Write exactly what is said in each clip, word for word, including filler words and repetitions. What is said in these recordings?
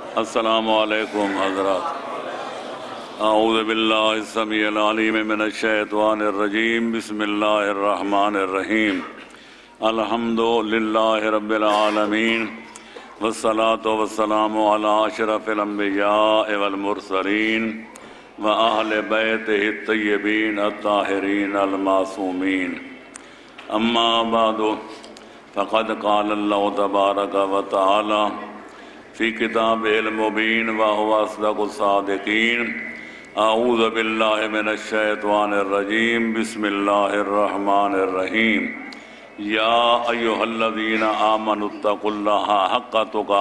السلام علیکم حضرات۔ اعوذ باللہ السمیع العلیم من الشیطان الرجیم، بسم اللہ الرحمن الرحیم۔ الحمد للہ رب العالمین، والصلاة والسلام علی اشرف الانبیاء والمرسلین واہل بیتہ الطیبین الطاہرین المعصومین۔ اما بعد فقد قال اللہ تبارک و تعالی فی کتاب المبین وہو اصدق الصادقین۔ اعوذ باللہ من الشیطان الرجیم، بسم اللہ الرحمن الرحیم۔ یا ایہا الذین آمنوا اتقوا اللہ حق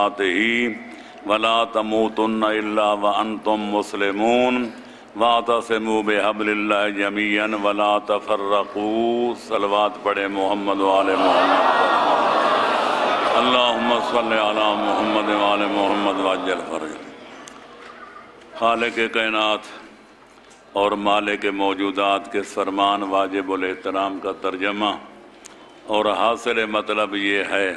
تقاتہ ولا تموتن الا وانتم مسلمون واعتصموا بحبل اللہ جمیعا ولا تفرقوا۔ صلوات پڑھے محمد و آل محمد۔ اللہم صلی علی محمد و آل محمد وعجل فرج۔ خالق کائنات اور مالک موجودات کے فرمان واجب الاحترام کا ترجمہ اور حاصل مطلب یہ ہے،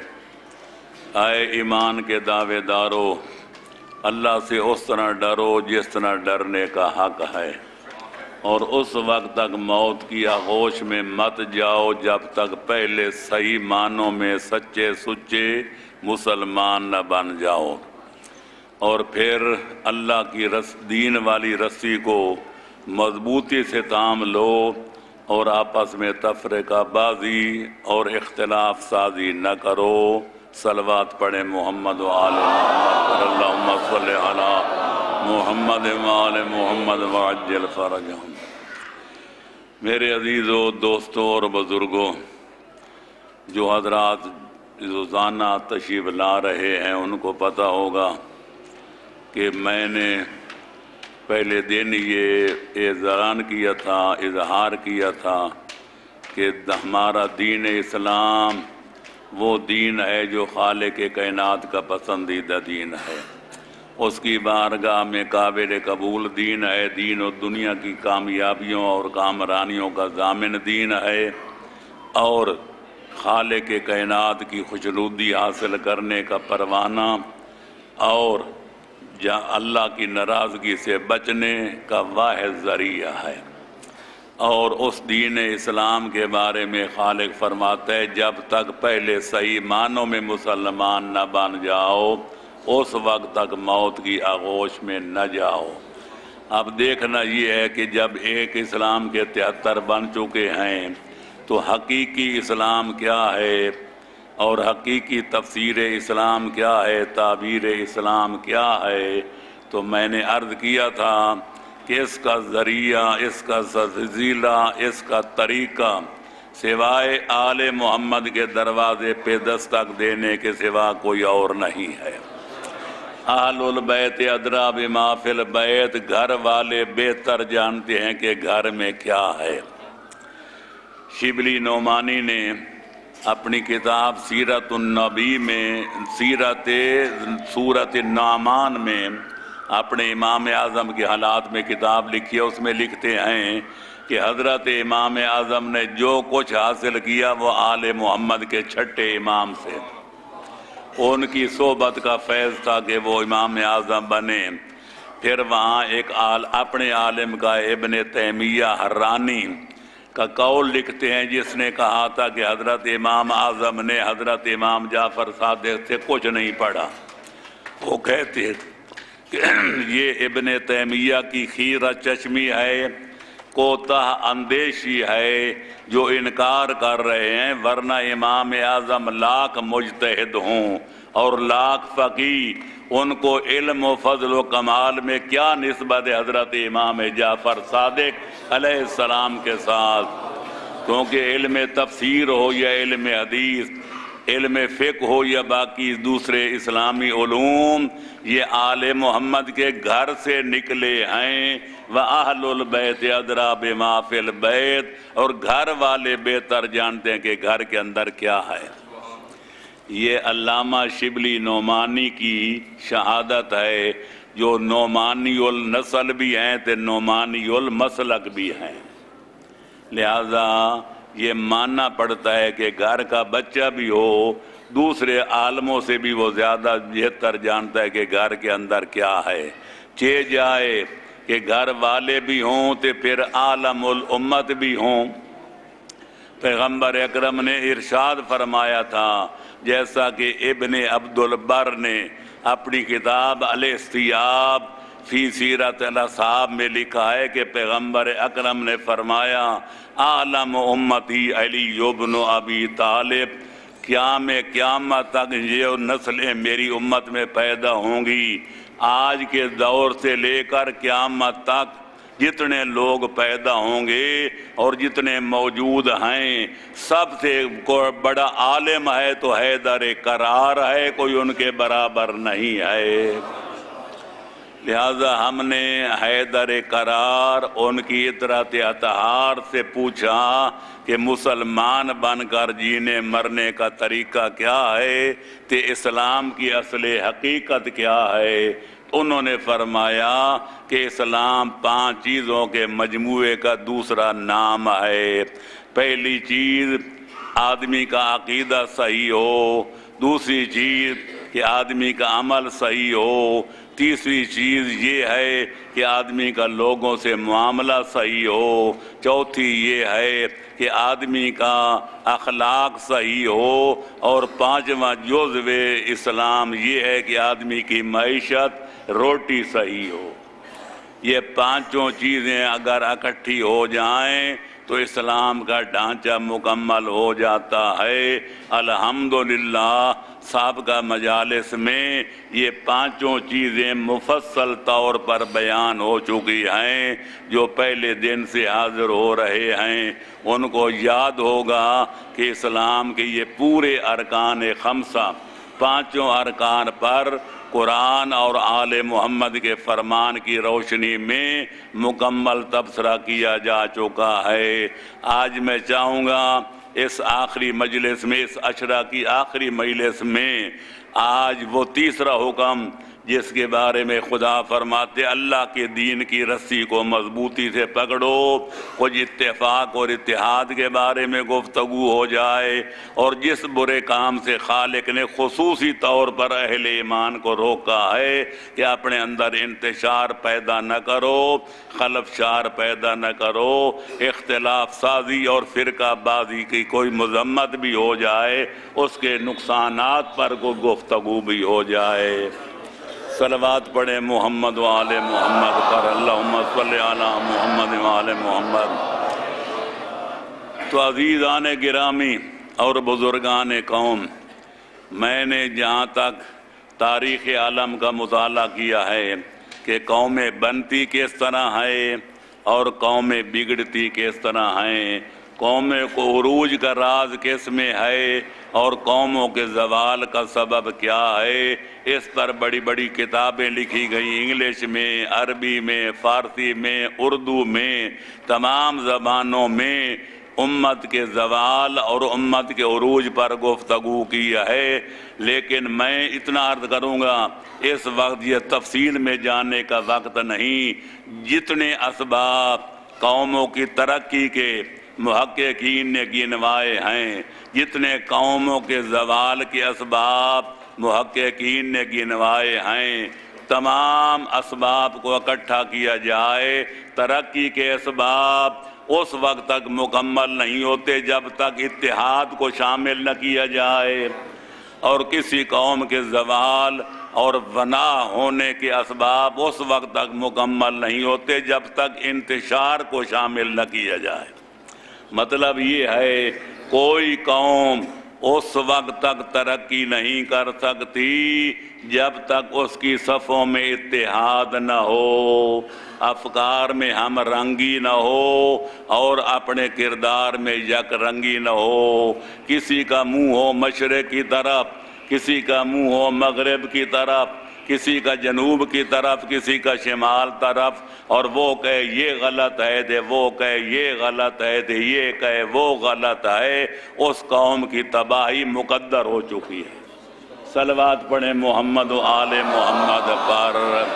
اے ایمان کے دعوے دارو، اللہ سے اس طرح ڈرو جس طرح ڈرنے کا حق ہے، اور اس وقت تک موت کی آغوش میں مت جاؤ جب تک پہلے صحیح معنوں میں سچے سچے مسلمان نہ بن جاؤ، اور پھر اللہ کی رس دین والی رسی کو مضبوطی سے تام لو اور آپس میں تفرقہ بازی اور اختلاف سازی نہ کرو۔ صلوات پڑھیں محمد و آل محمد۔ اللہم صلی علی محمد و آل محمد وعجل فرجہم۔ میرے عزیزو، دوستوں اور بزرگوں، جو حضرات روزانہ تشریف لا رہے ہیں ان کو پتہ ہوگا کہ میں نے پہلے دن یہ اعلان کیا تھا، اظہار کیا تھا کہ ہمارا دین اسلام وہ دین ہے جو خالق کائنات کا پسندیدہ دین ہے، اس کی بارگاہ میں قابل قبول دین ہے، دین و دنیا کی کامیابیوں اور کامرانیوں کا ضامن دین ہے، اور خالق کائنات کی خوشنودی حاصل کرنے کا پروانہ اور اللہ کی ناراضگی سے بچنے کا واحد ذریعہ ہے۔ اور اس دین اسلام کے بارے میں خالق فرماتا ہے، جب تک پہلے صحیح معنوں میں مسلمان نہ بن جاؤ اس وقت تک موت کی آغوش میں نہ جاؤ۔ اب دیکھنا یہ ہے کہ جب ایک اسلام کے تہتر بن چکے ہیں تو حقیقی اسلام کیا ہے اور حقیقی تفسیر اسلام کیا ہے، تعبیر اسلام کیا ہے۔ تو میں نے عرض کیا تھا کہ اس کا ذریعہ، اس کا وسیلہ، اس کا طریقہ سوائے آل محمد کے دروازے پہ دستک دینے کے سوا کوئی اور نہیں ہے۔ اہل البیت ادریٰ بما فی البیت، گھر والے بہتر جانتے ہیں کہ گھر میں کیا ہے۔ شبلی نعمانی نے اپنی کتاب سیرت النبی میں، سیرت سورت النعمان میں اپنے امام اعظم کے حالات میں کتاب لکھی ہے، اس میں لکھتے ہیں کہ حضرت امام اعظم نے جو کچھ حاصل کیا وہ آل محمد کے چھٹے امام سے، ان کی صحبت کا فیض تھا کہ وہ امام اعظم بنے۔ پھر وہاں ایک آل اپنے عالم کا ابن تیمیہ حرانی کا قول لکھتے ہیں، جس نے کہا تھا کہ حضرت امام اعظم نے حضرت امام جعفر صادق سے کچھ نہیں پڑھا۔ وہ کہتے ہیں کہ یہ ابن تیمیہ کی خیرہ چشمی ہے، کوتاہ اندیشی ہے جو انکار کر رہے ہیں، ورنہ امام اعظم لاکھ مجتہد ہوں اور لاکھ فقیہ، ان کو علم و فضل و کمال میں کیا نسبت ہے حضرت امام جعفر صادق علیہ السلام کے ساتھ؟ کیونکہ علم تفسیر ہو یا علم حدیث، علم فقہ ہو یا باقی دوسرے اسلامی علوم، یہ آل محمد کے گھر سے نکلے ہیں۔ وَأَهْلُ الْبَيْتِ أَدْرَىٰ بِمَا فِي الْبَيْتِ، اور گھر والے بہتر جانتے ہیں کہ گھر کے اندر کیا ہے۔ یہ علامہ شبلی نعمانی کی شہادت ہے، جو نعمانی النسل بھی ہیں تو نعمانی المسلک بھی ہیں۔ لہذا یہ ماننا پڑتا ہے کہ گھر کا بچہ بھی ہو دوسرے عالموں سے بھی وہ زیادہ بہتر جانتا ہے کہ گھر کے اندر کیا ہے. چہ جائے کہ گھر والے بھی ہوں تو پھر عالم الامت بھی ہوں. پیغمبر اکرم نے ارشاد فرمایا تھا، جیسا کہ ابن عبد البر نے اپنی کتاب الاستیاب فی سیرت الاصحاب میں لکھا ہے کہ پیغمبر اکرم نے فرمایا، عالم امتی علی ابن ابی طالب، قیام قیامت تک یہ نسلیں میری امت میں پیدا ہوں گی، آج کے دور سے لے کر قیامت تک جتنے لوگ پیدا ہوں گے اور جتنے موجود ہیں، سب سے بڑا عالم ہے تو حیدر کرار ہے، کوئی ان کے برابر نہیں ہے. لہذا ہم نے حیدر کرار ان کی اطرت اطہار سے پوچھا کہ مسلمان بن کر جینے مرنے کا طریقہ کیا ہے، کہ اسلام کی اصل حقیقت کیا ہے. انہوں نے فرمایا کہ اسلام پانچ چیزوں کے مجموعے کا دوسرا نام ہے. پہلی چیز آدمی کا عقیدہ صحیح ہو، دوسری چیز کہ آدمی کا عمل صحیح ہو، تیسری چیز یہ ہے کہ آدمی کا لوگوں سے معاملہ صحیح ہو، چوتھی یہ ہے کہ آدمی کا اخلاق صحیح ہو، اور پانچواں جزو اسلام یہ ہے کہ آدمی کی معیشت روٹی صحیح ہو. یہ پانچوں چیزیں اگر اکٹھی ہو جائیں تو اسلام کا ڈھانچہ مکمل ہو جاتا ہے. الحمدللہ سابقہ مجالس میں یہ پانچوں چیزیں مفصل طور پر بیان ہو چکی ہیں. جو پہلے دن سے حاضر ہو رہے ہیں ان کو یاد ہوگا کہ اسلام کے یہ پورے ارکان خمسہ، پانچوں ارکان پر قرآن اور آل محمد کے فرمان کی روشنی میں مکمل تبصرہ کیا جا چکا ہے. آج میں چاہوں گا اس آخری مجلس میں، اس عشرہ کی آخری مجلس میں، آج وہ تیسرا حکم جس کے بارے میں خدا فرماتے اللہ کے دین کی رسی کو مضبوطی سے پکڑو، کچھ اتفاق اور اتحاد کے بارے میں گفتگو ہو جائے، اور جس برے کام سے خالق نے خصوصی طور پر اہل ایمان کو روکا ہے کہ اپنے اندر انتشار پیدا نہ کرو، خلفشار پیدا نہ کرو، اختلاف سازی اور فرقہ بازی کی کوئی مذمت بھی ہو جائے، اس کے نقصانات پر کوئی گفتگو بھی ہو جائے. صلوات پڑھیں محمد و آل محمد پر، اللہم صلی علی محمد و آل محمد. تو عزیزان گرامی اور بزرگان قوم، میں نے جہاں تک تاریخ عالم کا مطالعہ کیا ہے کہ قومیں بنتی کس طرح ہے اور قومیں بگڑتی کس طرح ہیں، قومیں کو عروج کا راز کس میں ہے اور قوموں کے زوال کا سبب کیا ہے، اس پر بڑی بڑی کتابیں لکھی گئی، انگلش میں، عربی میں، فارسی میں، اردو میں، تمام زبانوں میں امت کے زوال اور امت کے عروج پر گفتگو کی ہے. لیکن میں اتنا عرض کروں گا، اس وقت یہ تفصیل میں جانے کا وقت نہیں. جتنے اسباب قوموں کی ترقی کے محققین نے گنوائے ہیں، جتنے قوموں کے زوال کے اسباب محققین نے گنوائے ہیں، تمام اسباب کو اکٹھا کیا جائے، ترقی کے اسباب اس وقت تک مکمل نہیں ہوتے جب تک اتحاد کو شامل نہ کیا جائے، اور کسی قوم کے زوال اور فنا ہونے کے اسباب اس وقت تک مکمل نہیں ہوتے جب تک انتشار کو شامل نہ کیا جائے. مطلب یہ ہے کوئی قوم اس وقت تک ترقی نہیں کر سکتی جب تک اس کی صفوں میں اتحاد نہ ہو، افکار میں ہم رنگی نہ ہو اور اپنے کردار میں یک رنگی نہ ہو. کسی کا منہ ہو مشرق کی طرف، کسی کا منہ ہو مغرب کی طرف، کسی کا جنوب کی طرف، کسی کا شمال طرف، اور وہ کہے یہ غلط ہے دے وہ کہے یہ غلط ہے دے یہ کہے وہ غلط ہے، اس قوم کی تباہی مقدر ہو چکی ہے. صلوات پڑھیں محمد و آل محمد پر.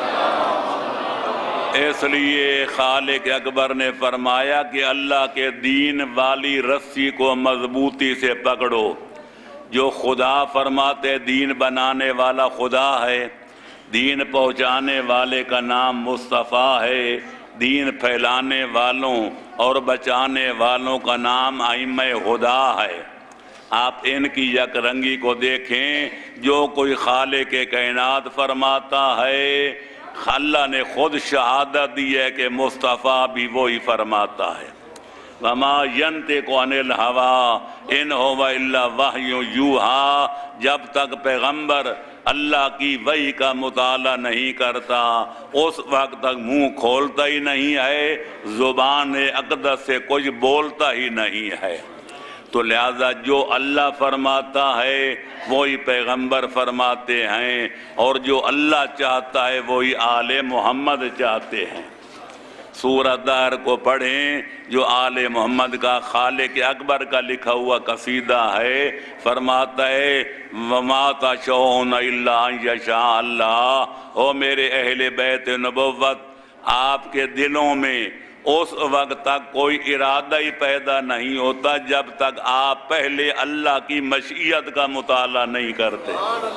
اس لیے خالق اکبر نے فرمایا کہ اللہ کے دین والی رسی کو مضبوطی سے پکڑو. جو خدا فرماتے دین بنانے والا خدا ہے، دین پہنچانے والے کا نام مصطفیٰ ہے، دین پھیلانے والوں اور بچانے والوں کا نام ائمہ ہدا ہے۔ آپ ان کی یک رنگی کو دیکھیں، جو کوئی خالق کائنات فرماتا ہے، اللہ نے خود شہادت دی ہے کہ مصطفیٰ بھی وہی فرماتا ہے۔ وَمَا يَنْتِقُ عَنِ الْهَوَىٰ إِنْ هُوَ إِلَّا وَحْيٌ يُوحَىٰ، جب تک پیغمبر اللہ کی وحی کا مطالعہ نہیں کرتا اس وقت تک منہ کھولتا ہی نہیں ہے، زبان اقدس سے کچھ بولتا ہی نہیں ہے۔ تو لہذا جو اللہ فرماتا ہے وہی پیغمبر فرماتے ہیں، اور جو اللہ چاہتا ہے وہی آل محمد چاہتے ہیں۔ سورہ دہر کو پڑھیں، جو آل محمد کا خالق اکبر کا لکھا ہوا قصیدہ ہے، فرماتا ہے وَمَا تَشَاءُونَ إِلَّا أَن يَشَاءَ اللَّهُ، او میرے اہل بیت نبوت، آپ کے دلوں میں اس وقت تک کوئی ارادہ ہی پیدا نہیں ہوتا جب تک آپ پہلے اللہ کی مشیت کا مطالعہ نہیں کرتے۔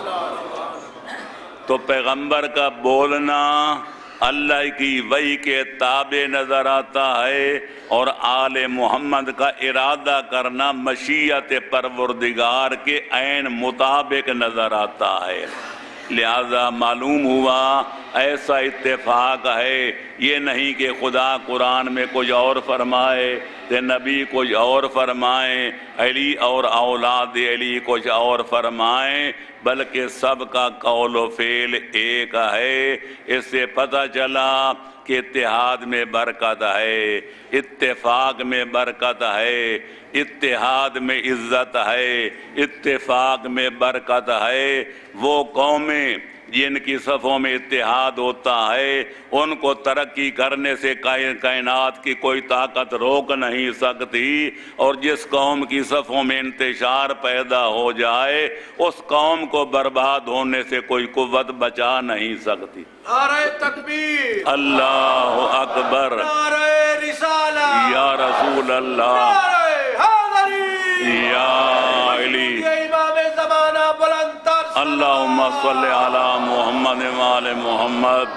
تو پیغمبر کا بولنا اللہ کی وحی کے تابع نظر آتا ہے، اور آل محمد کا ارادہ کرنا مشیت پروردگار کے عین مطابق نظر آتا ہے۔ لہذا معلوم ہوا ایسا اتفاق ہے، یہ نہیں کہ خدا قرآن میں کچھ اور فرمائے کہ نبی کچھ اور فرمائیں، علی اور اولاد علی کچھ اور فرمائیں، بلکہ سب کا قول و فعل ایک ہے۔ اس سے پتہ چلا کہ اتحاد میں برکت ہے، اتفاق میں برکت ہے، اتحاد میں عزت ہے، اتفاق میں برکت ہے۔ وہ قومیں جن کی صفوں میں اتحاد ہوتا ہے ان کو ترقی کرنے سے کائنات کی کوئی طاقت روک نہیں سکتی، اور جس قوم کی صفوں میں انتشار پیدا ہو جائے اس قوم کو برباد ہونے سے کوئی قوت بچا نہیں سکتی۔ نعرہ تکبیر، اللہ اکبر، نعرہ رسالہ، یا رسول اللہ، نعرہ حیدری، یا علی، یہ امام زمانہ بلند تر اللہم صلی علی محمد وآل محمد۔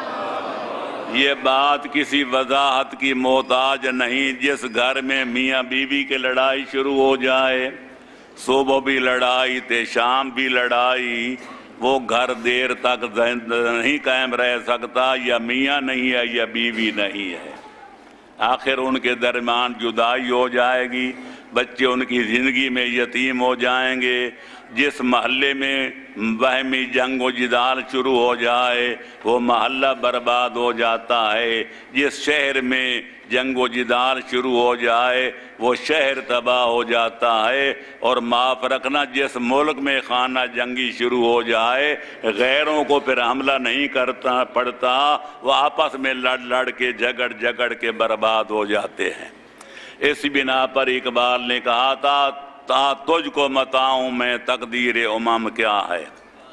یہ بات کسی وضاحت کی محتاج نہیں، جس گھر میں میاں بیوی کی لڑائی شروع ہو جائے، صبح بھی لڑائی تے شام بھی لڑائی، وہ گھر دیر تک نہیں قائم رہ سکتا، یا میاں نہیں ہے یا بیوی نہیں ہے، آخر ان کے درمیان جدائی ہو جائے گی، بچے ان کی زندگی میں یتیم ہو جائیں گے۔ جس محلے میں باہمی جنگ و جدال شروع ہو جائے وہ محلہ برباد ہو جاتا ہے، جس شہر میں جنگ و جدال شروع ہو جائے وہ شہر تباہ ہو جاتا ہے، اور معاف رکھنا جس ملک میں خانہ جنگی شروع ہو جائے غیروں کو پھر حملہ نہیں کرتا پڑتا، وہ آپس میں لڑ لڑ کے جھگڑ جھگڑ کے برباد ہو جاتے ہیں۔ اس بنا پر اقبال نے کہا تھا تا تجھ کو بتاؤں میں تقدیر امم کیا ہے،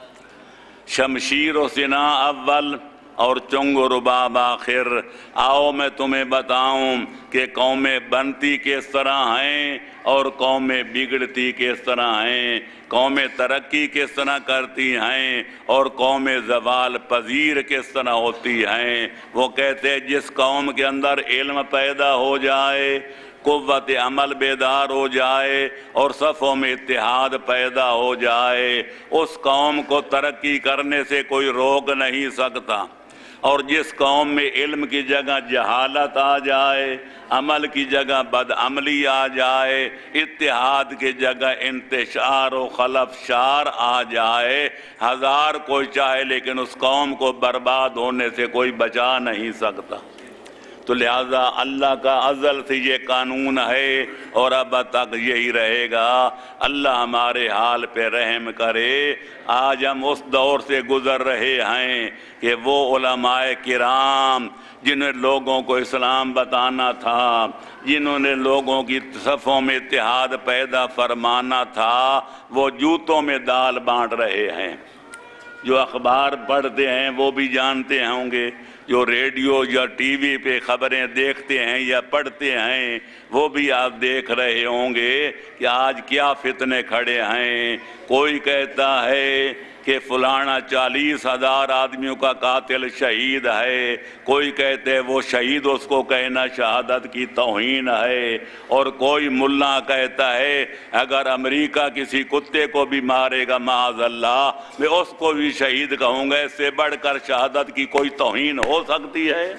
شمشیر و سنا اول اور چنگ و رباب آخر، آؤ میں تمہیں بتاؤں کہ قومیں بنتی کس طرح ہیں اور قومیں بگڑتی کس طرح ہیں، قومیں ترقی کس طرح کرتی ہیں اور قومیں زوال پذیر کس طرح ہوتی ہیں۔ وہ کہتے ہیں جس قوم کے اندر علم پیدا ہو جائے، قوت عمل بیدار ہو جائے اور صفوں میں اتحاد پیدا ہو جائے، اس قوم کو ترقی کرنے سے کوئی روک نہیں سکتا، اور جس قوم میں علم کی جگہ جہالت آ جائے، عمل کی جگہ بدعملی آ جائے، اتحاد کی جگہ انتشار و خلفشار آ جائے، ہزار کوئی چاہے لیکن اس قوم کو برباد ہونے سے کوئی بچا نہیں سکتا۔ تو لہذا اللہ کا ازل سے یہ قانون ہے اور اب تک یہی رہے گا۔ اللہ ہمارے حال پہ رحم کرے۔ آج ہم اس دور سے گزر رہے ہیں کہ وہ علماء کرام جنہیں لوگوں کو اسلام بتانا تھا، جنہوں نے لوگوں کی صفوں میں اتحاد پیدا فرمانا تھا، وہ جوتوں میں دال بانٹ رہے ہیں۔ جو اخبار پڑھتے ہیں وہ بھی جانتے ہوں گے، جو ریڈیو یا ٹی وی پہ خبریں دیکھتے ہیں یا پڑھتے ہیں وہ بھی آپ دیکھ رہے ہوں گے کہ آج کیا فتنے کھڑے ہیں۔ کوئی کہتا ہے کہ فلانا چالیس ہزار آدمیوں کا قاتل شہید ہے، کوئی کہتے ہیں وہ شہید اس کو کہنا شہادت کی توہین ہے، اور کوئی ملا کہتا ہے اگر امریکہ کسی کتے کو بھی مارے گا معاذ اللہ میں اس کو بھی شہید کہوں گا۔ اس سے بڑھ کر شہادت کی کوئی توہین ہو سکتی ہے؟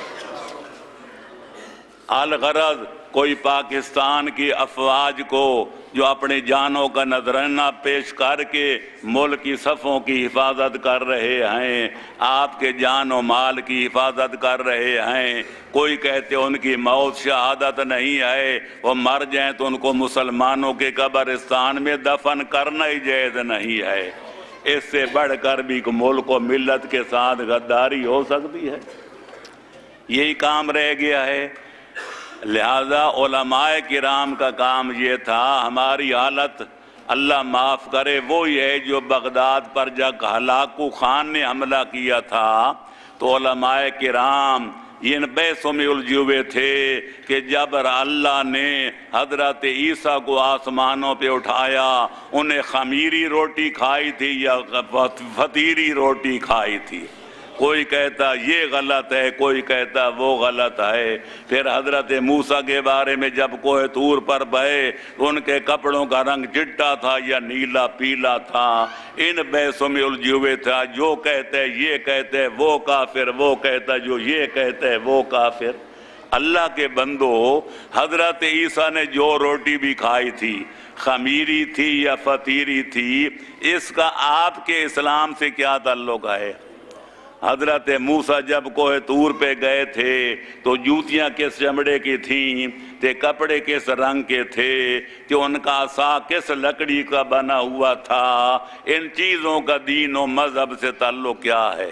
الغرض کوئی پاکستان کی افواج کو جو اپنی جانوں کا نذرانہ پیش کر کے ملک کی صفوں کی حفاظت کر رہے ہیں، آپ کے جان و مال کی حفاظت کر رہے ہیں، کوئی کہتے ان کی موت شہادت نہیں ہے، وہ مر جائیں تو ان کو مسلمانوں کے قبرستان میں دفن کرنا ہی جائز نہیں ہے۔ اس سے بڑھ کر بھی ملک و ملت کے ساتھ غداری ہو سکتی ہے؟ یہی کام رہ گیا ہے۔ لہذا علماء کرام کا کام یہ تھا، ہماری حالت اللہ معاف کرے وہی ہے جو بغداد پر جب ہلاکو خان نے حملہ کیا تھا تو علماء کرام ان بحثوں میں الجھے ہوئے تھے کہ جب اللہ نے حضرت عیسیٰ کو آسمانوں پہ اٹھایا انہیں خمیری روٹی کھائی تھی یا فطیری روٹی کھائی تھی؟ کوئی کہتا یہ غلط ہے، کوئی کہتا وہ غلط ہے۔ پھر حضرت موسیٰ کے بارے میں جب کوہ طور پر بہے ان کے کپڑوں کا رنگ چٹا تھا یا نیلا پیلا تھا، ان بحثوں میں الجھے ہوئے تھا، جو کہتے یہ کہتے وہ کافر، وہ کہتا جو یہ کہتے وہ کافر۔ اللہ کے بندو، حضرت عیسیٰ نے جو روٹی بھی کھائی تھی خمیری تھی یا فطیری تھی، اس کا آپ کے اسلام سے کیا تعلق ہے؟ حضرت موسیٰ جب کوہ طور پہ گئے تھے تو جوتیاں کس چمڑے کی تھیں، تے کپڑے کس رنگ کے تھے، کہ ان کا عصا کس لکڑی کا بنا ہوا تھا، ان چیزوں کا دین و مذہب سے تعلق کیا ہے؟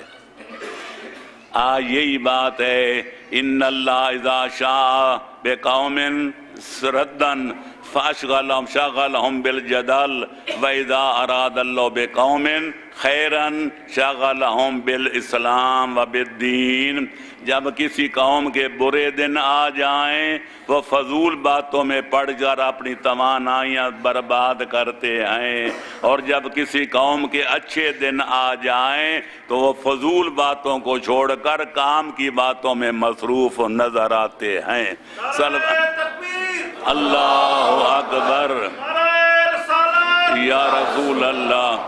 آ یہی بات ہے، ان اللہ اذا شاء بقوم سردن فاشغلہم شغلہم بالجدل وَإِذَا أَرَادَ اللَّهُ بِقَوْمٍ خَيْرًا شَغَلَهُم بِالْإِسْلَامِ وَبِالدِّينِ۔ جب کسی قوم کے برے دن آ جائیں وہ فضول باتوں میں پڑ کر اپنی توانائیاں برباد کرتے ہیں، اور جب کسی قوم کے اچھے دن آ جائیں تو وہ فضول باتوں کو چھوڑ کر کام کی باتوں میں مصروف نظر آتے ہیں۔ اللہ اکبر، یا رسول اللہ،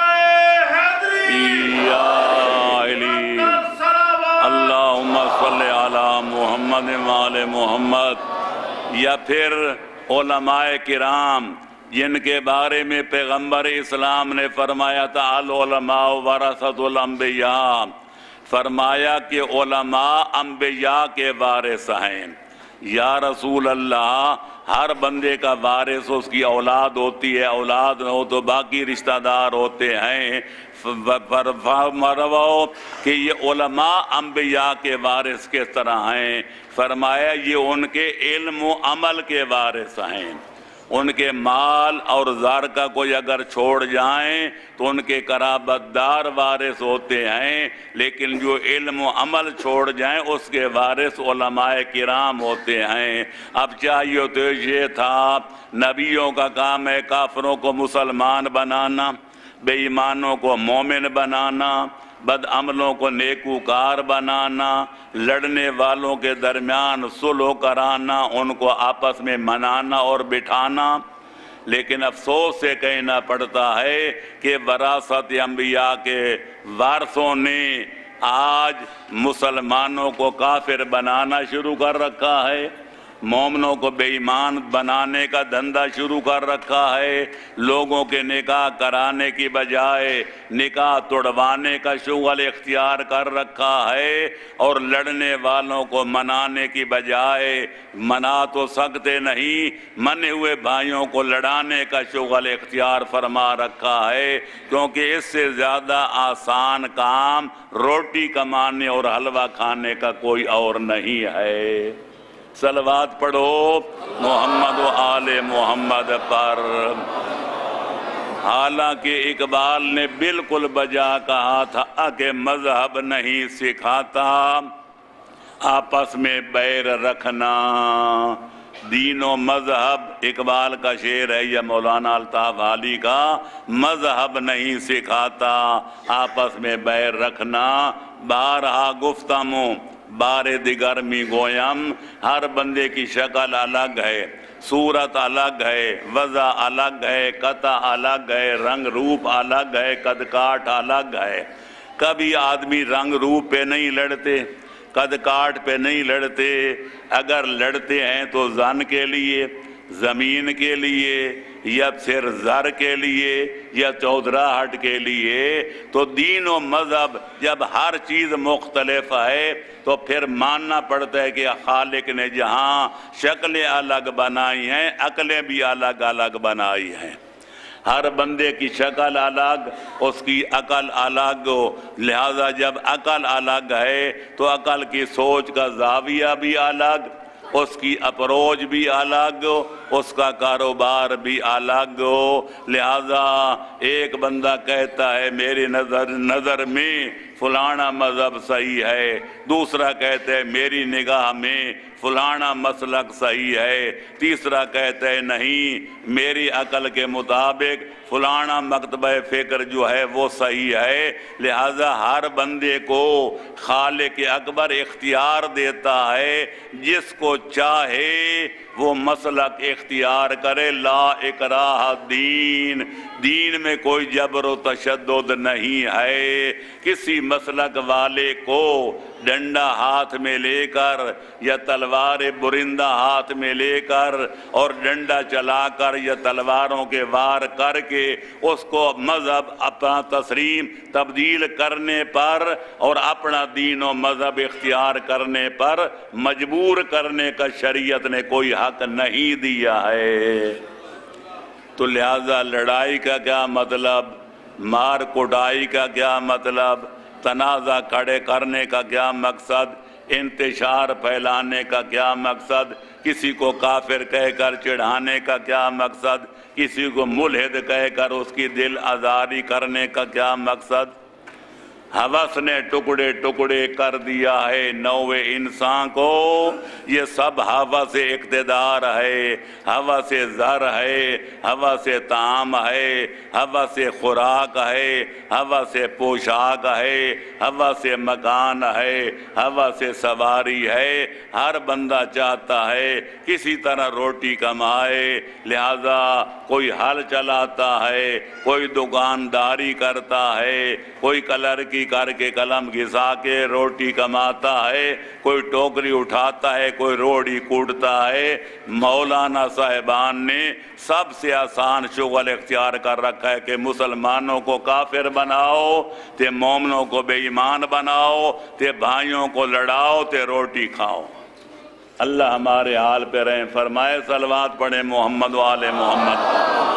یا علی، اللہم صلی علی محمد وآل محمد۔ یا پھر علماء کرام جن کے بارے میں پیغمبر اسلام نے فرمایا تھا العلماء ورثۃ الانبیاء، فرمایا کہ علماء انبیاء کے وارث ہیں۔ یا رسول اللہ، ہر بندے کا وارث اس کی اولاد ہوتی ہے، اولاد نہ ہو تو باقی رشتہ دار ہوتے ہیں۔ فرماؤ کہ یہ علماء انبیاء کے وارث کس طرح ہیں؟ فرمایا یہ ان کے علم و عمل کے وارث ہیں۔ ان کے مال اور زر کا کوئی اگر چھوڑ جائیں تو ان کے قرابت دار وارث ہوتے ہیں، لیکن جو علم و عمل چھوڑ جائیں اس کے وارث علماء کرام ہوتے ہیں۔ اب چاہیے تو یہ تھا، نبیوں کا کام ہے کافروں کو مسلمان بنانا، بے ایمانوں کو مومن بنانا، بد عملوں کو نیکوکار بنانا، لڑنے والوں کے درمیان صلح کرانا، ان کو آپس میں منانا اور بٹھانا۔ لیکن افسوس سے کہنا پڑتا ہے کہ وراثت انبیاء کے وارثوں نے آج مسلمانوں کو کافر بنانا شروع کر رکھا ہے، مومنوں کو بے ایمان بنانے کا دھندا شروع کر رکھا ہے، لوگوں کے نکاح کرانے کی بجائے نکاح توڑوانے کا شغل اختیار کر رکھا ہے، اور لڑنے والوں کو منانے کی بجائے منا تو سکتے نہیں، منے ہوئے بھائیوں کو لڑانے کا شغل اختیار فرما رکھا ہے، کیونکہ اس سے زیادہ آسان کام روٹی کمانے اور حلوہ کھانے کا کوئی اور نہیں ہے۔ صلوات پڑھو محمد و آل محمد پر۔ حالانکہ اقبال نے بالکل بجا کہا تھا کہ مذہب نہیں سکھاتا آپس میں بیر رکھنا۔ دین و مذہب اقبال کا شعر ہے یا مولانا الطاف علی کا، مذہب نہیں سکھاتا آپس میں بیر رکھنا۔ بارہا گفتموں بار دیگر می گویم، ہر بندے کی شکل الگ ہے، صورت الگ ہے، وضع الگ ہے، قطع الگ ہے، رنگ روپ الگ ہے، قد کاٹ الگ ہے۔ کبھی آدمی رنگ روپ پہ نہیں لڑتے، قد کاٹ پہ نہیں لڑتے، اگر لڑتے ہیں تو زن کے لیے، زمین کے لیے، یا پھر زر کے لیے، یا چودراہٹ کے لیے۔ تو دین و مذہب جب ہر چیز مختلف ہے تو پھر ماننا پڑتا ہے کہ خالق نے جہاں شکلیں الگ بنائی ہیں، عقلیں بھی الگ الگ بنائی ہیں۔ ہر بندے کی شکل الگ، اس کی عقل الگ ہو، لہذا جب عقل الگ ہے تو عقل کی سوچ کا زاویہ بھی الگ، اس کی اپروچ بھی الگ، اس کا کاروبار بھی الگ ہو۔ لہذا ایک بندہ کہتا ہے میری نظر نظر میں فلانا مذہب صحیح ہے، دوسرا کہتا ہے میری نگاہ میں فلانا مسلک صحیح ہے، تیسرا کہتا ہے نہیں میری عقل کے مطابق فلانا مکتبہ فکر جو ہے وہ صحیح ہے۔ لہذا ہر بندے کو خالق اکبر اختیار دیتا ہے، جس کو چاہے وہ مسلک اختیار کرے۔ لا اکراہ دین، دین میں کوئی جبر و تشدد نہیں ہے۔ کسی مسلک والے کو ڈنڈا ہاتھ میں لے کر یا تلوار برندہ ہاتھ میں لے کر اور ڈنڈا چلا کر یا تلواروں کے وار کر کے اس کو مذہب اپنا تسلیم تبدیل کرنے پر اور اپنا دین و مذہب اختیار کرنے پر مجبور کرنے کا شریعت نے کوئی حق نہیں دیا ہے۔ تو لہذا لڑائی کا کیا مطلب، مار کٹائی کا کیا مطلب، تنازع کھڑے کرنے کا کیا مقصد، انتشار پھیلانے کا کیا مقصد، کسی کو کافر کہہ کر چڑھانے کا کیا مقصد، کسی کو ملحد کہہ کر اس کی دل آزاری کرنے کا کیا مقصد۔ ہوس نے ٹکڑے ٹکڑے کر دیا ہے نوع انسان کو، یہ سب ہوس اقتدار ہے، ہوس زر ہے، ہوس طعام ہے، ہوس خوراک ہے، ہوس پوشاک ہے، ہوس مکان ہے، ہوس سواری ہے۔ ہر بندہ چاہتا ہے کسی طرح روٹی کمائے، لہذا کوئی ہل چلاتا ہے، کوئی دکانداری کرتا ہے، کوئی کلر کی کر کے قلم گھسا کے روٹی کماتا ہے، کوئی ٹوکری اٹھاتا ہے، کوئی روڑی کوٹتا ہے۔ مولانا صاحبان نے سب سے آسان شغل اختیار کر رکھا ہے کہ مسلمانوں کو کافر بناؤ، تے مومنوں کو بے ایمان بناؤ، تے بھائیوں کو لڑاؤ، تے روٹی کھاؤ۔ اللہ ہمارے حال پہ رہیں، فرمائے صلوات پڑھیں محمد و آل محمد۔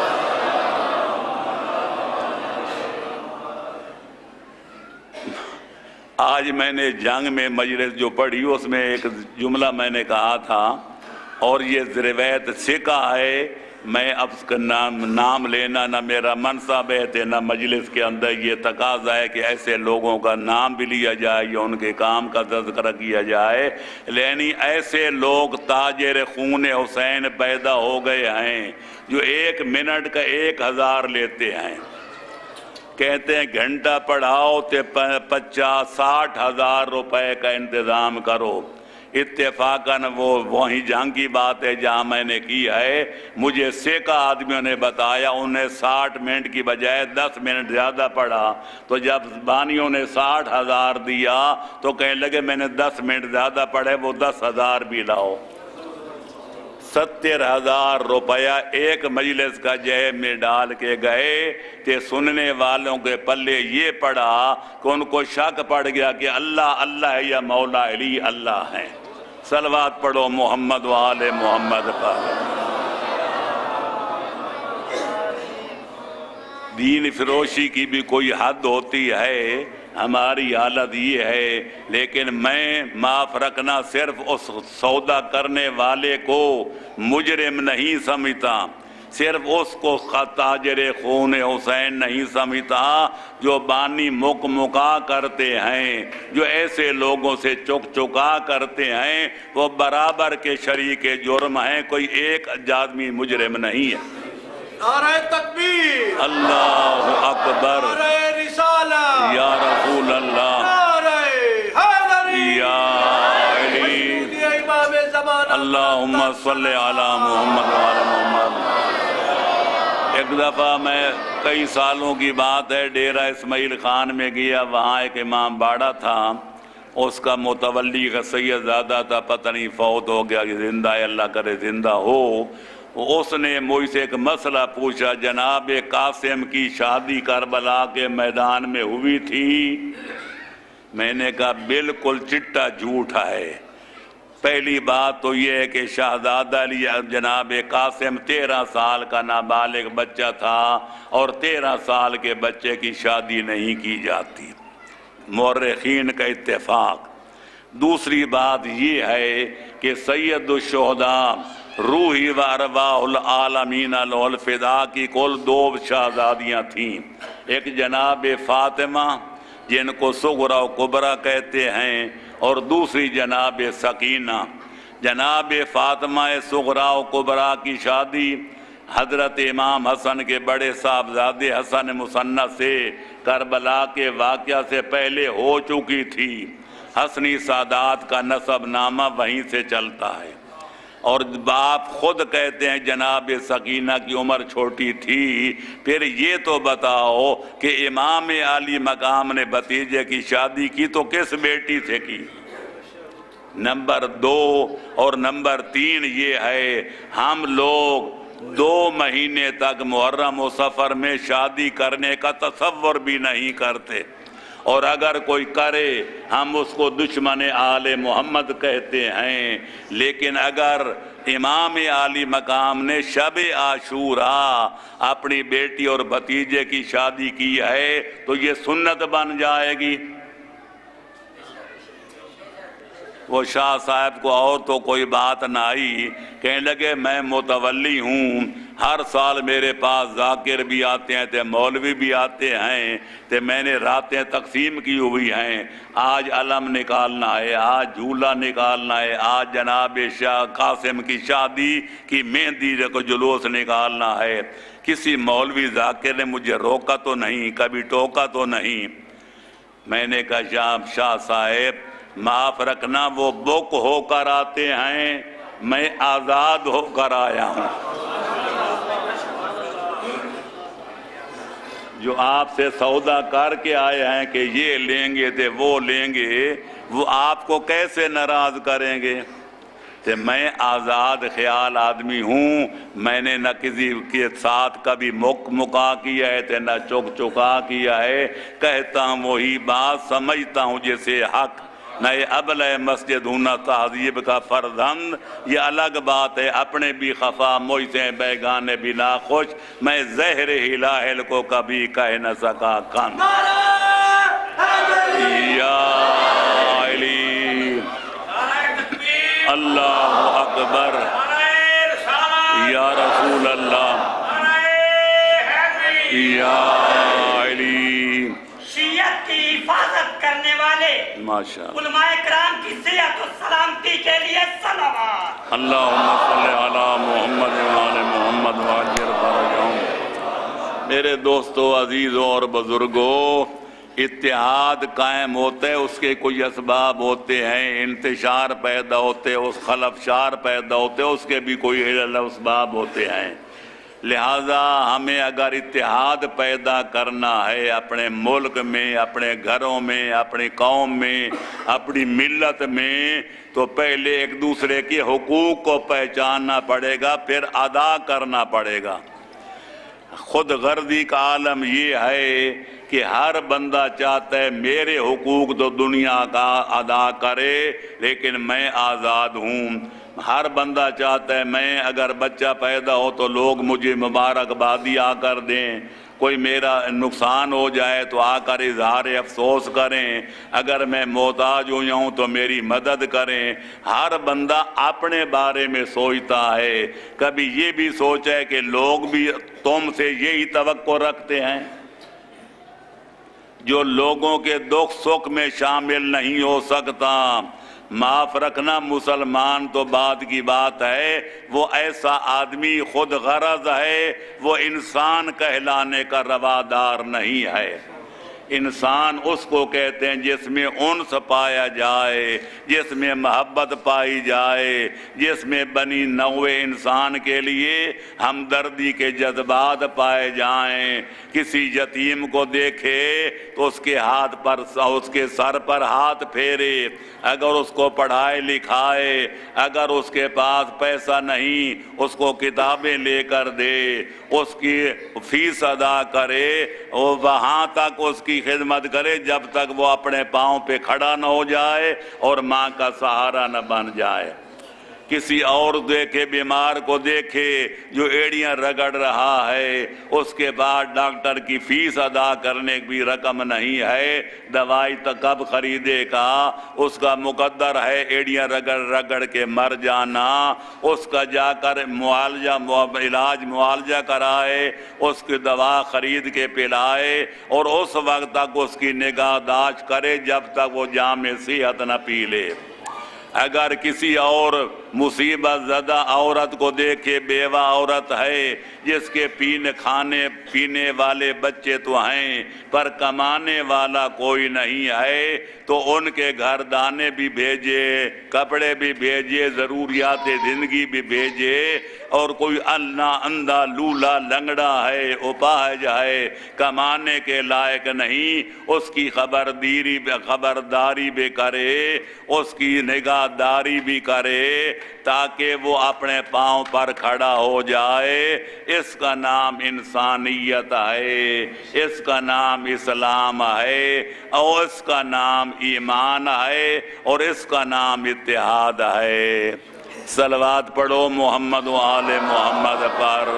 آج میں نے جنگ میں مجلس جو پڑھی اس میں ایک جملہ میں نے کہا تھا، اور یہ روایت سکہ ہے، میں اب اس کا نام نام لینا نہ میرا منصب ہے نہ مجلس کے اندر یہ تقاضا ہے کہ ایسے لوگوں کا نام بھی لیا جائے یا ان کے کام کا تذکرہ کیا جائے، لیکن ایسے لوگ تاجر خون حسین پیدا ہو گئے ہیں جو ایک منٹ کا ایک ہزار لیتے ہیں، کہتے ہیں گھنٹہ پڑھاؤ تے پچاس ساٹھ ہزار روپے کا انتظام کرو۔ اتفاقاً وہ وہی جنگ کی بات ہے جہاں میں نے کی ہے، مجھے سیکا آدمیوں نے بتایا انہیں ساٹھ منٹ کی بجائے دس منٹ زیادہ پڑھا، تو جب بانیوں نے ساٹھ ہزار دیا تو کہنے لگے میں نے دس منٹ زیادہ پڑھے، وہ دس ہزار بھی لاؤ۔ ستر ہزار روپیہ ایک مجلس کا جیب میں ڈال کے گئے کہ سننے والوں کے پلے یہ پڑا کہ ان کو شک پڑ گیا کہ اللہ اللہ ہے یا مولا علی اللہ ہے۔ صلوات پڑھو محمد و آل محمد پر۔ دین فروشی کی بھی کوئی حد ہوتی ہے، ہماری حالت یہ ہے، لیکن میں معاف رکھنا صرف اس سودا کرنے والے کو مجرم نہیں سمجھتا، صرف اس کو تاجر خون حسین نہیں سمجھتا جو بانی مک مکا کرتے ہیں، جو ایسے لوگوں سے چک چکا کرتے ہیں، وہ برابر کے شریک جرم ہیں، کوئی ایک آدمی مجرم نہیں ہے۔ نعرہ تکبیر، اللہ اکبر، نعرہ رسالہ، یا رسول اللہ، نعرہ حیدری، یا علی، امام زمانہ، اللہم صلی علی محمد وعلی محمد۔ ایک دفعہ میں کئی سالوں کی بات ہے، ڈیرہ اسماعیل خان میں گیا، وہاں ایک امام باڑا تھا، اس کا متولی کا سید زادہ تھا، پتہ نہیں فوت ہو گیا کہ زندہ ہے، اللہ کرے زندہ ہو۔ اس نے مجھ سے ایک مسئلہ پوچھا، جناب قاسم کی شادی کربلا کے میدان میں ہوئی تھی؟ میں نے کہا بالکل چٹا جھوٹا ہے۔ پہلی بات تو یہ ہے کہ شہزادہ علی جناب قاسم تیرہ سال کا نابالغ بچہ تھا، اور تیرہ سال کے بچے کی شادی نہیں کی جاتی، مورخین کا اتفاق۔ دوسری بات یہ ہے کہ سید الشہداء روحی و ارواح العالمین له الفداء کی کل دو شہزادیاں تھیں، ایک جناب فاطمہ جن کو صغرا و کبرا کہتے ہیں، اور دوسری جناب سکینہ۔ جناب فاطمہ صغرا و کبرا کی شادی حضرت امام حسن کے بڑے صاحبزادے حسن مثنی سے کربلا کے واقعہ سے پہلے ہو چکی تھی۔ حسنی سادات کا نسب نامہ وہیں سے چلتا ہے، اور باپ خود کہتے ہیں جناب سکینہ کی عمر چھوٹی تھی۔ پھر یہ تو بتاؤ کہ امام عالی مقام نے بھتیجے کی شادی کی تو کس بیٹی سے کی؟ نمبر دو اور نمبر تین یہ ہے، ہم لوگ دو مہینے تک محرم و سفر میں شادی کرنے کا تصور بھی نہیں کرتے، اور اگر کوئی کرے ہم اس کو دشمن آل محمد کہتے ہیں۔ لیکن اگر امام عالی مقام نے شب عاشوراء اپنی بیٹی اور بھتیجے کی شادی کی ہے تو یہ سنت بن جائے گی۔ وہ شاہ صاحب کو اور تو کوئی بات نہ آئی، کہنے لگے میں متولی ہوں، ہر سال میرے پاس ذاکر بھی آتے ہیں تے مولوی بھی آتے ہیں تے میں نے راتیں تقسیم کی ہوئی ہیں، آج علم نکالنا ہے، آج جھولا نکالنا ہے، آج جناب شاہ قاسم کی شادی کی مہندی کو جلوس نکالنا ہے۔ کسی مولوی ذاکر نے مجھے روکا تو نہیں، کبھی ٹوکا تو نہیں۔ میں نے کہا شاہ شاہ صاحب معاف رکھنا، وہ بک ہو کر آتے ہیں، میں آزاد ہو کر آیا ہوں۔ جو آپ سے سودا کر کے آئے ہیں کہ یہ لیں گے تے وہ لیں گے، وہ آپ کو کیسے ناراض کریں گے؟ تے میں آزاد خیال آدمی ہوں، میں نے نہ کسی کے ساتھ کبھی مک مکا کیا ہے تے نہ چک چکا کیا ہے، کہتا ہوں وہی بات، سمجھتا ہوں جسے حق، نہ یہ ابلہ مسجد ہوں نہ تہذیب کا فرزند، یہ الگ بات ہے، اپنے بھی خفا مجھ سے بیگانے بھی ناخوش، میں زہر ہلاہل کو کبھی کہہ نہ سکا کن۔ یا علی، اللہ اکبر، یا رسول اللہ، یا علی، شیعت کی حفاظت کرنے والے ماشاءاللہ، علماء اکرام کی صحت و سلامتی کے لیے صلوات۔ اللہم صلی علی محمد وعلی محمد وعجل فرجہم۔ میرے دوستو، عزیزوں اور بزرگوں، اتحاد قائم ہوتا ہے، اس کے کوئی اسباب ہوتے ہیں، انتشار پیدا ہوتے ہیں، اس خلفشار پیدا ہوتے ہیں، اس کے بھی کوئی اسباب ہوتے ہیں۔ لہذا ہمیں اگر اتحاد پیدا کرنا ہے اپنے ملک میں، اپنے گھروں میں، اپنی قوم میں، اپنی ملت میں، تو پہلے ایک دوسرے کے حقوق کو پہچاننا پڑے گا، پھر ادا کرنا پڑے گا۔ خود غرضی کا عالم یہ ہے کہ ہر بندہ چاہتا ہے میرے حقوق تو دنیا کا ادا کرے لیکن میں آزاد ہوں۔ ہر بندہ چاہتا ہے میں اگر بچہ پیدا ہو تو لوگ مجھے مبارکبادی آ کر دیں، کوئی میرا نقصان ہو جائے تو آ کر اظہار افسوس کریں، اگر میں محتاج ہو جاؤں تو میری مدد کریں۔ ہر بندہ اپنے بارے میں سوچتا ہے، کبھی یہ بھی سوچا ہے کہ لوگ بھی تم سے یہی توقع رکھتے ہیں؟ جو لوگوں کے دکھ سکھ میں شامل نہیں ہو سکتا، معاف رکھنا مسلمان تو بعد کی بات ہے، وہ ایسا آدمی خود غرض ہے، وہ انسان کہلانے کا روادار نہیں ہے۔ انسان اس کو کہتے ہیں جس میں انس پایا جائے، جس میں محبت پائی جائے، جس میں بنی نوع انسان کے لیے ہمدردی کے جذبات پائے جائیں۔ کسی یتیم کو دیکھے تو اس کے ہاتھ پر اس کے سر پر ہاتھ پھیرے، اگر اس کو پڑھائے لکھائے، اگر اس کے پاس پیسہ نہیں اس کو کتابیں لے کر دے، اس کی فیس ادا کرے، اور وہاں تک اس کی خدمت کرے جب تک وہ اپنے پاؤں پہ کھڑا نہ ہو جائے اور ماں کا سہارا نہ بن جائے۔ کسی اور دیکھے بیمار کو دیکھے جو ایڑیاں رگڑ رہا ہے، اس کے بعد ڈاکٹر کی فیس ادا کرنے کی رقم نہیں ہے، دوائی تو کب خریدے گا، اس کا مقدر ہے ایڑیاں رگڑ رگڑ کے مر جانا، اس کا جا کر معالجہ علاج معالجہ کرائے، اس کی دوا خرید کے پلائے، اور اس وقت تک اس کی نگہداشت کرے جب تک وہ جام صحت نہ پی لے۔ اگر کسی اور مصیبت زدہ عورت کو دیکھے، بیوہ عورت ہے جس کے پینے کھانے پینے والے بچے تو ہیں پر کمانے والا کوئی نہیں ہے، تو ان کے گھر دانے بھی بھیجے، کپڑے بھی بھیجے، ضروریات زندگی بھی بھیجے، اور کوئی انا اندھا لولا لنگڑا ہے، اپاہج ہے، کمانے کے لائق نہیں، اس کی خبرداری خبرداری بھی کرے، اس کی نگہداری بھی کرے تاکہ وہ اپنے پاؤں پر کھڑا ہو جائے۔ اس کا نام انسانیت ہے، اس کا نام اسلام ہے، اور اس کا نام ایمان ہے، اور اس کا نام اتحاد ہے۔ صلوات پڑھو محمد و آل محمد پر۔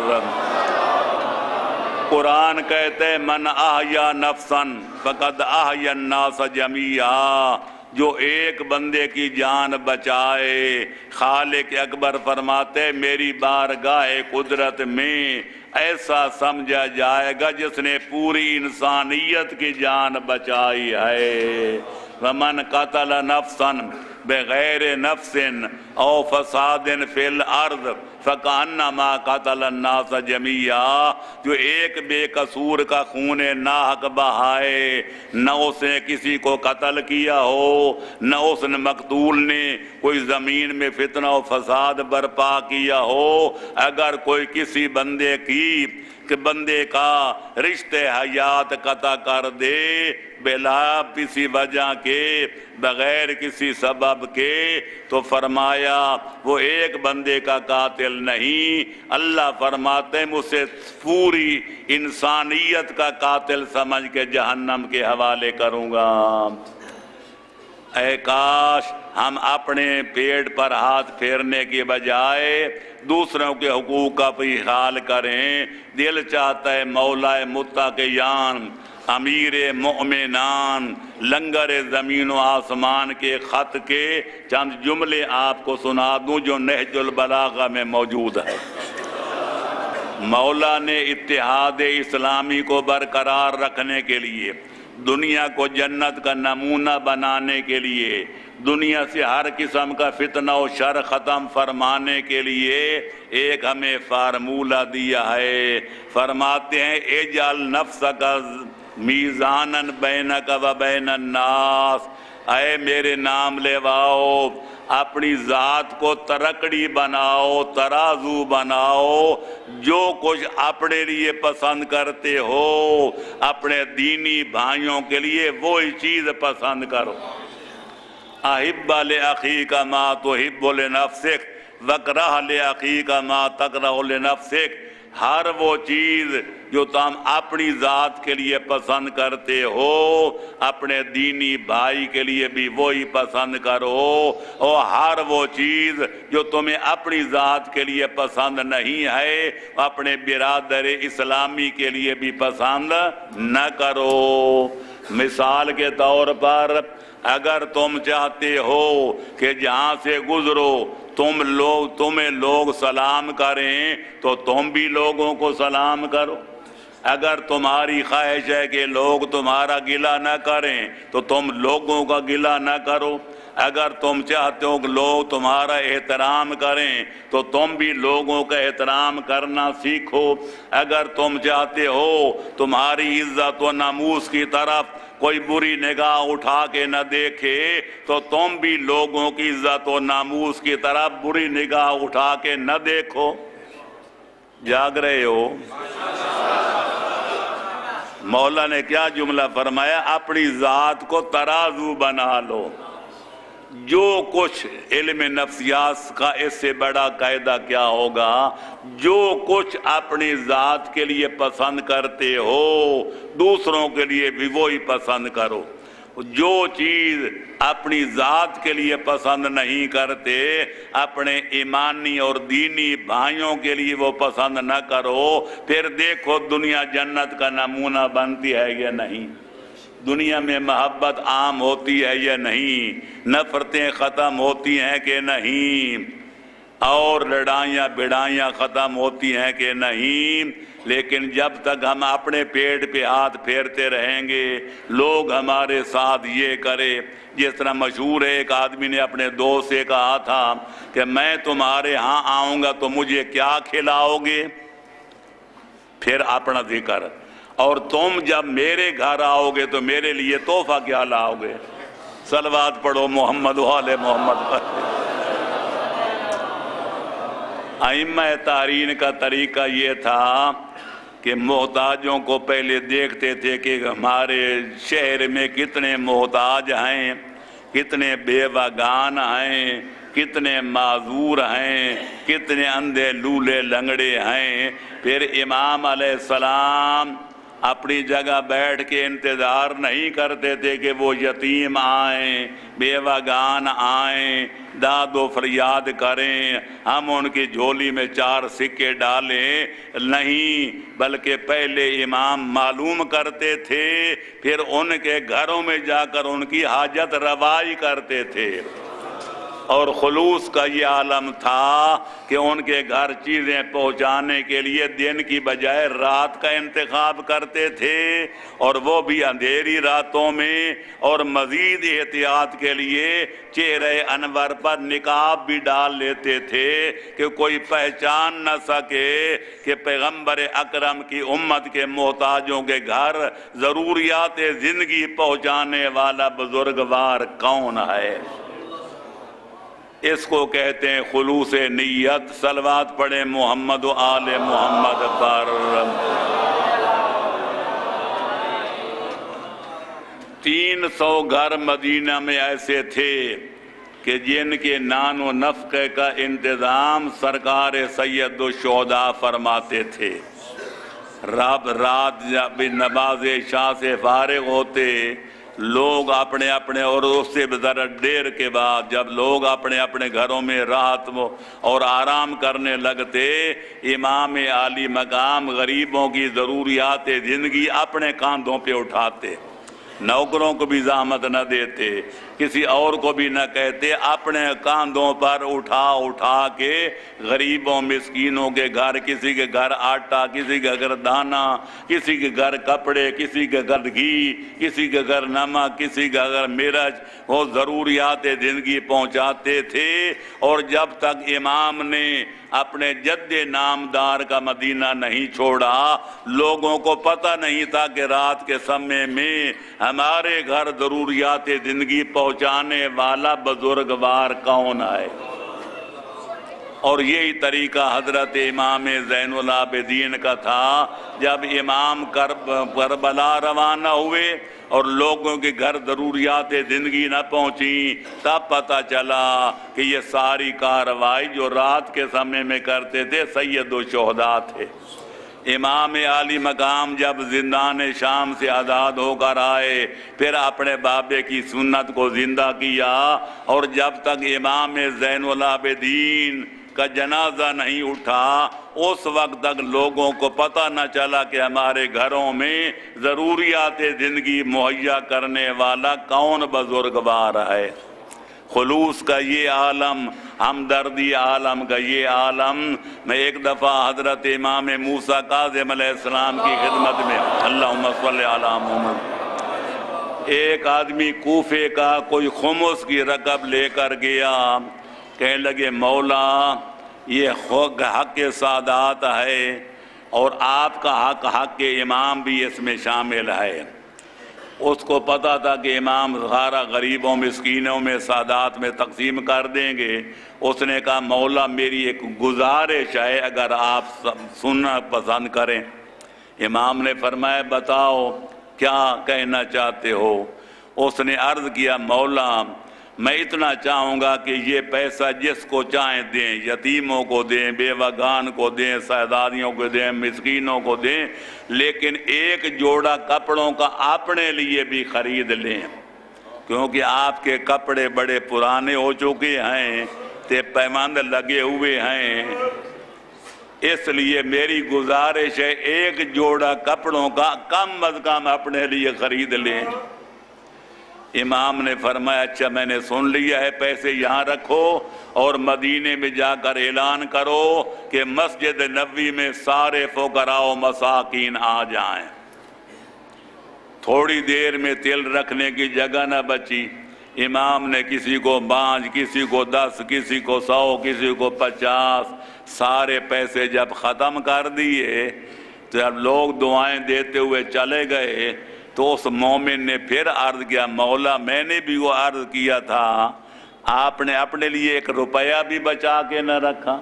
قرآن کہتے من احیا نفسا فقد احیا الناس جمیعا، جو ایک بندے کی جان بچائے، خالق اکبر فرماتے میری بارگاہ قدرت میں ایسا سمجھا جائے گا جس نے پوری انسانیت کی جان بچائی ہے۔ ومن قتل نفسا بغیر نفس او فساد فی الارض فکأنما قتل الناس جمیعا، جو ایک بے قصور کا خون ناحق بہائے، نہ اس نے کسی کو قتل کیا ہو، نہ اس نے مقتول نے کوئی زمین میں فتنہ و فساد برپا کیا ہو، اگر کوئی کسی بندے کی کہ بندے کا رشتے حیات قطع کر دے بلا کسی وجہ کے، بغیر کسی سبب کے، تو فرمایا وہ ایک بندے کا قاتل نہیں، اللہ فرماتے ہیں اسے پوری انسانیت کا قاتل سمجھ کے جہنم کے حوالے کروں گا۔ اے کاش ہم اپنے پیٹ پر ہاتھ پھیرنے کی بجائے دوسروں کے حقوق کا بھی خیال کریں۔ دل چاہتا ہے مولا متقیان امیر مؤمنان لنگر زمین و آسمان کے خط کے چند جملے آپ کو سنا دوں جو نہج البلاغہ میں موجود ہے۔ مولا نے اتحاد اسلامی کو برقرار رکھنے کے لیے، دنیا کو جنت کا نمونہ بنانے کے لیے، دنیا سے ہر قسم کا فتنہ و شر ختم فرمانے کے لیے ایک ہمیں فارمولہ دیا ہے۔ فرماتے ہیں اجعل نفسک میزانا بینک و بین الناس، اے میرے نام لیواؤ اپنی ذات کو ترکڑی بناؤ، ترازو بناؤ، جو کچھ اپنے لیے پسند کرتے ہو اپنے دینی بھائیوں کے لیے وہی چیز پسند کرو۔ احب لأخیک ما تحب لنفسک وکرہ لأخیک ما تکرہ لنفسک، ہر وہ چیز جو تم اپنی ذات کے لیے پسند کرتے ہو اپنے دینی بھائی کے لیے بھی وہی پسند کرو، اور ہر وہ چیز جو تمہیں اپنی ذات کے لیے پسند نہیں ہے اپنے برادر اسلامی کے لیے بھی پسند نہ کرو۔ مثال کے طور پر اگر تم چاہتے ہو کہ جہاں سے گزرو تم لوگ تمہیں لوگ سلام کریں تو تم بھی لوگوں کو سلام کرو، اگر تمہاری خواہش ہے کہ لوگ تمہارا گلہ نہ کریں تو تم لوگوں کا گلہ نہ کرو، اگر تم چاہتے ہو کہ لوگ تمہارا احترام کریں تو تم بھی لوگوں کا احترام کرنا سیکھو، اگر تم چاہتے ہو تمہاری عزت و ناموس کی طرف کوئی بری نگاہ اٹھا کے نہ دیکھے تو تم بھی لوگوں کی عزت و ناموس کی طرف بری نگاہ اٹھا کے نہ دیکھو۔ جاگ رہے ہو؟ مولا نے کیا جملہ فرمایا؟ اپنی ذات کو ترازو بنا لو۔ جو کچھ علم نفسیات کا اس سے بڑا قاعدہ کیا ہوگا؟ جو کچھ اپنی ذات کے لیے پسند کرتے ہو دوسروں کے لیے بھی وہی پسند کرو، جو چیز اپنی ذات کے لیے پسند نہیں کرتے اپنے ایمانی اور دینی بھائیوں کے لیے وہ پسند نہ کرو، پھر دیکھو دنیا جنت کا نمونہ بنتی ہے یا نہیں، دنیا میں محبت عام ہوتی ہے یا نہیں، نفرتیں ختم ہوتی ہیں کہ نہیں، اور لڑائیاں بڑائیاں ختم ہوتی ہیں کہ نہیں۔ لیکن جب تک ہم اپنے پیٹ پہ ہاتھ پھیرتے رہیں گے لوگ ہمارے ساتھ یہ کرے، جس طرح مشہور ہے ایک آدمی نے اپنے دوست سے کہا تھا کہ میں تمہارے ہاں آؤں گا تو مجھے کیا کھلاؤ گے؟ پھر اپنا ذکر، اور تم جب میرے گھر آؤ گے تو میرے لیے تحفہ کیا لاؤ گے؟ صلوات پڑھو محمد و آل محمد پر۔ ائمہ تارین کا طریقہ یہ تھا کہ محتاجوں کو پہلے دیکھتے تھے کہ ہمارے شہر میں کتنے محتاج ہیں، کتنے بیوگان ہیں، کتنے معذور ہیں، کتنے اندھے لولے لنگڑے ہیں، پھر امام علیہ السلام اپنی جگہ بیٹھ کے انتظار نہیں کرتے تھے کہ وہ یتیم آئیں، بیوگان آئیں، داد و فریاد کریں، ہم ان کی جھولی میں چار سکے ڈالیں، نہیں، بلکہ پہلے امام معلوم کرتے تھے پھر ان کے گھروں میں جا کر ان کی حاجت روائی کرتے تھے، اور خلوص کا یہ عالم تھا کہ ان کے گھر چیزیں پہنچانے کے لیے دن کی بجائے رات کا انتخاب کرتے تھے، اور وہ بھی اندھیری راتوں میں، اور مزید احتیاط کے لیے چہرے انور پر نقاب بھی ڈال لیتے تھے کہ کوئی پہچان نہ سکے کہ پیغمبر اکرم کی امت کے محتاجوں کے گھر ضروریات زندگی پہنچانے والا بزرگوار کون ہے۔ اس کو کہتے ہیں خلوص نیت۔ صلوات پڑھیں محمد و آل محمد پر۔ تین سو گھر مدینہ میں ایسے تھے کہ جن کے نان و نفقے کا انتظام سرکار سید الشہداء فرماتے تھے۔ رات رات جب نماز عشاء سے فارغ ہوتے لوگ اپنے اپنے، اور اس سے ذرا دیر کے بعد جب لوگ اپنے اپنے گھروں میں راحت اور آرام کرنے لگتے امام عالی مقام غریبوں کی ضروریات زندگی اپنے کاندھوں پہ اٹھاتے، نوکروں کو بھی زحمت نہ دیتے، کسی اور کو بھی نہ کہتے، اپنے کاندھوں پر اٹھا اٹھا کے غریبوں مسکینوں کے گھر، کسی کے گھر آٹا، کسی کے گھر دانا، کسی کے گھر کپڑے، کسی کے گھر گھی، کسی کے گھر نمک، کسی کے گھر مرچ، وہ ضروریات زندگی پہنچاتے تھے۔ اور جب تک امام نے اپنے جد نامدار کا مدینہ نہیں چھوڑا لوگوں کو پتہ نہیں تھا کہ رات کے سمے میں ہمارے گھر ضروریات زندگی پہنچانے والا بزرگوار کون ہے۔ اور یہی طریقہ حضرت امام زین العابدین کا تھا۔ جب امام کربلا روانہ ہوئے اور لوگوں کے گھر ضروریات زندگی نہ پہنچی، تب پتہ چلا کہ یہ ساری کارروائی جو رات کے سمے میں کرتے تھے سید الشہداء تھے۔ امام عالی مقام جب زندان شام سے آزاد ہو کر آئے، پھر اپنے بابے کی سنت کو زندہ کیا، اور جب تک امام زین العابدین کا جنازہ نہیں اٹھا اس وقت تک لوگوں کو پتہ نہ چلا کہ ہمارے گھروں میں ضروریات زندگی مہیا کرنے والا کون بزرگوار ہے۔ خلوص کا یہ عالم، ہمدردی عالم کا یہ عالم۔ میں ایک دفعہ حضرت امام موسیٰ کاظم علیہ السلام کی خدمت میں، اللہم صلی علی محمد، ایک آدمی کوفے کا کوئی خمس کی رقم لے کر گیا، کہنے لگے مولا یہ حق سادات ہے اور آپ کا حق حق امام بھی اس میں شامل ہے۔ اس کو پتا تھا کہ امام سارا غریبوں مسکینوں میں سادات میں تقسیم کر دیں گے۔ اس نے کہا مولا میری ایک گزارش ہے اگر آپ سننا پسند کریں۔ امام نے فرمایا بتاؤ کیا کہنا چاہتے ہو؟ اس نے عرض کیا مولا میں اتنا چاہوں گا کہ یہ پیسہ جس کو چاہیں دیں، یتیموں کو دیں، بیوگان کو دیں، سہزادیوں کو دیں، مسکینوں کو دیں، لیکن ایک جوڑا کپڑوں کا اپنے لیے بھی خرید لیں، کیونکہ آپ کے کپڑے بڑے پرانے ہو چکے ہیں، تے پیماند لگے ہوئے ہیں، اس لیے میری گزارش ہے ایک جوڑا کپڑوں کا کم از کم اپنے لیے خرید لیں۔ امام نے فرمایا اچھا میں نے سن لیا ہے، پیسے یہاں رکھو اور مدینے میں جا کر اعلان کرو کہ مسجد نبوی میں سارے فقراء و مساکین آ جائیں۔ تھوڑی دیر میں تل رکھنے کی جگہ نہ بچی، امام نے کسی کو پانچ، کسی کو دس، کسی کو سو، کسی کو پچاس، سارے پیسے جب ختم کر دیے تو جب لوگ دعائیں دیتے ہوئے چلے گئے تو اس مومن نے پھر عرض کیا مولا میں نے بھی وہ عرض کیا تھا، آپ نے اپنے لیے ایک روپیہ بھی بچا کے نہ رکھا۔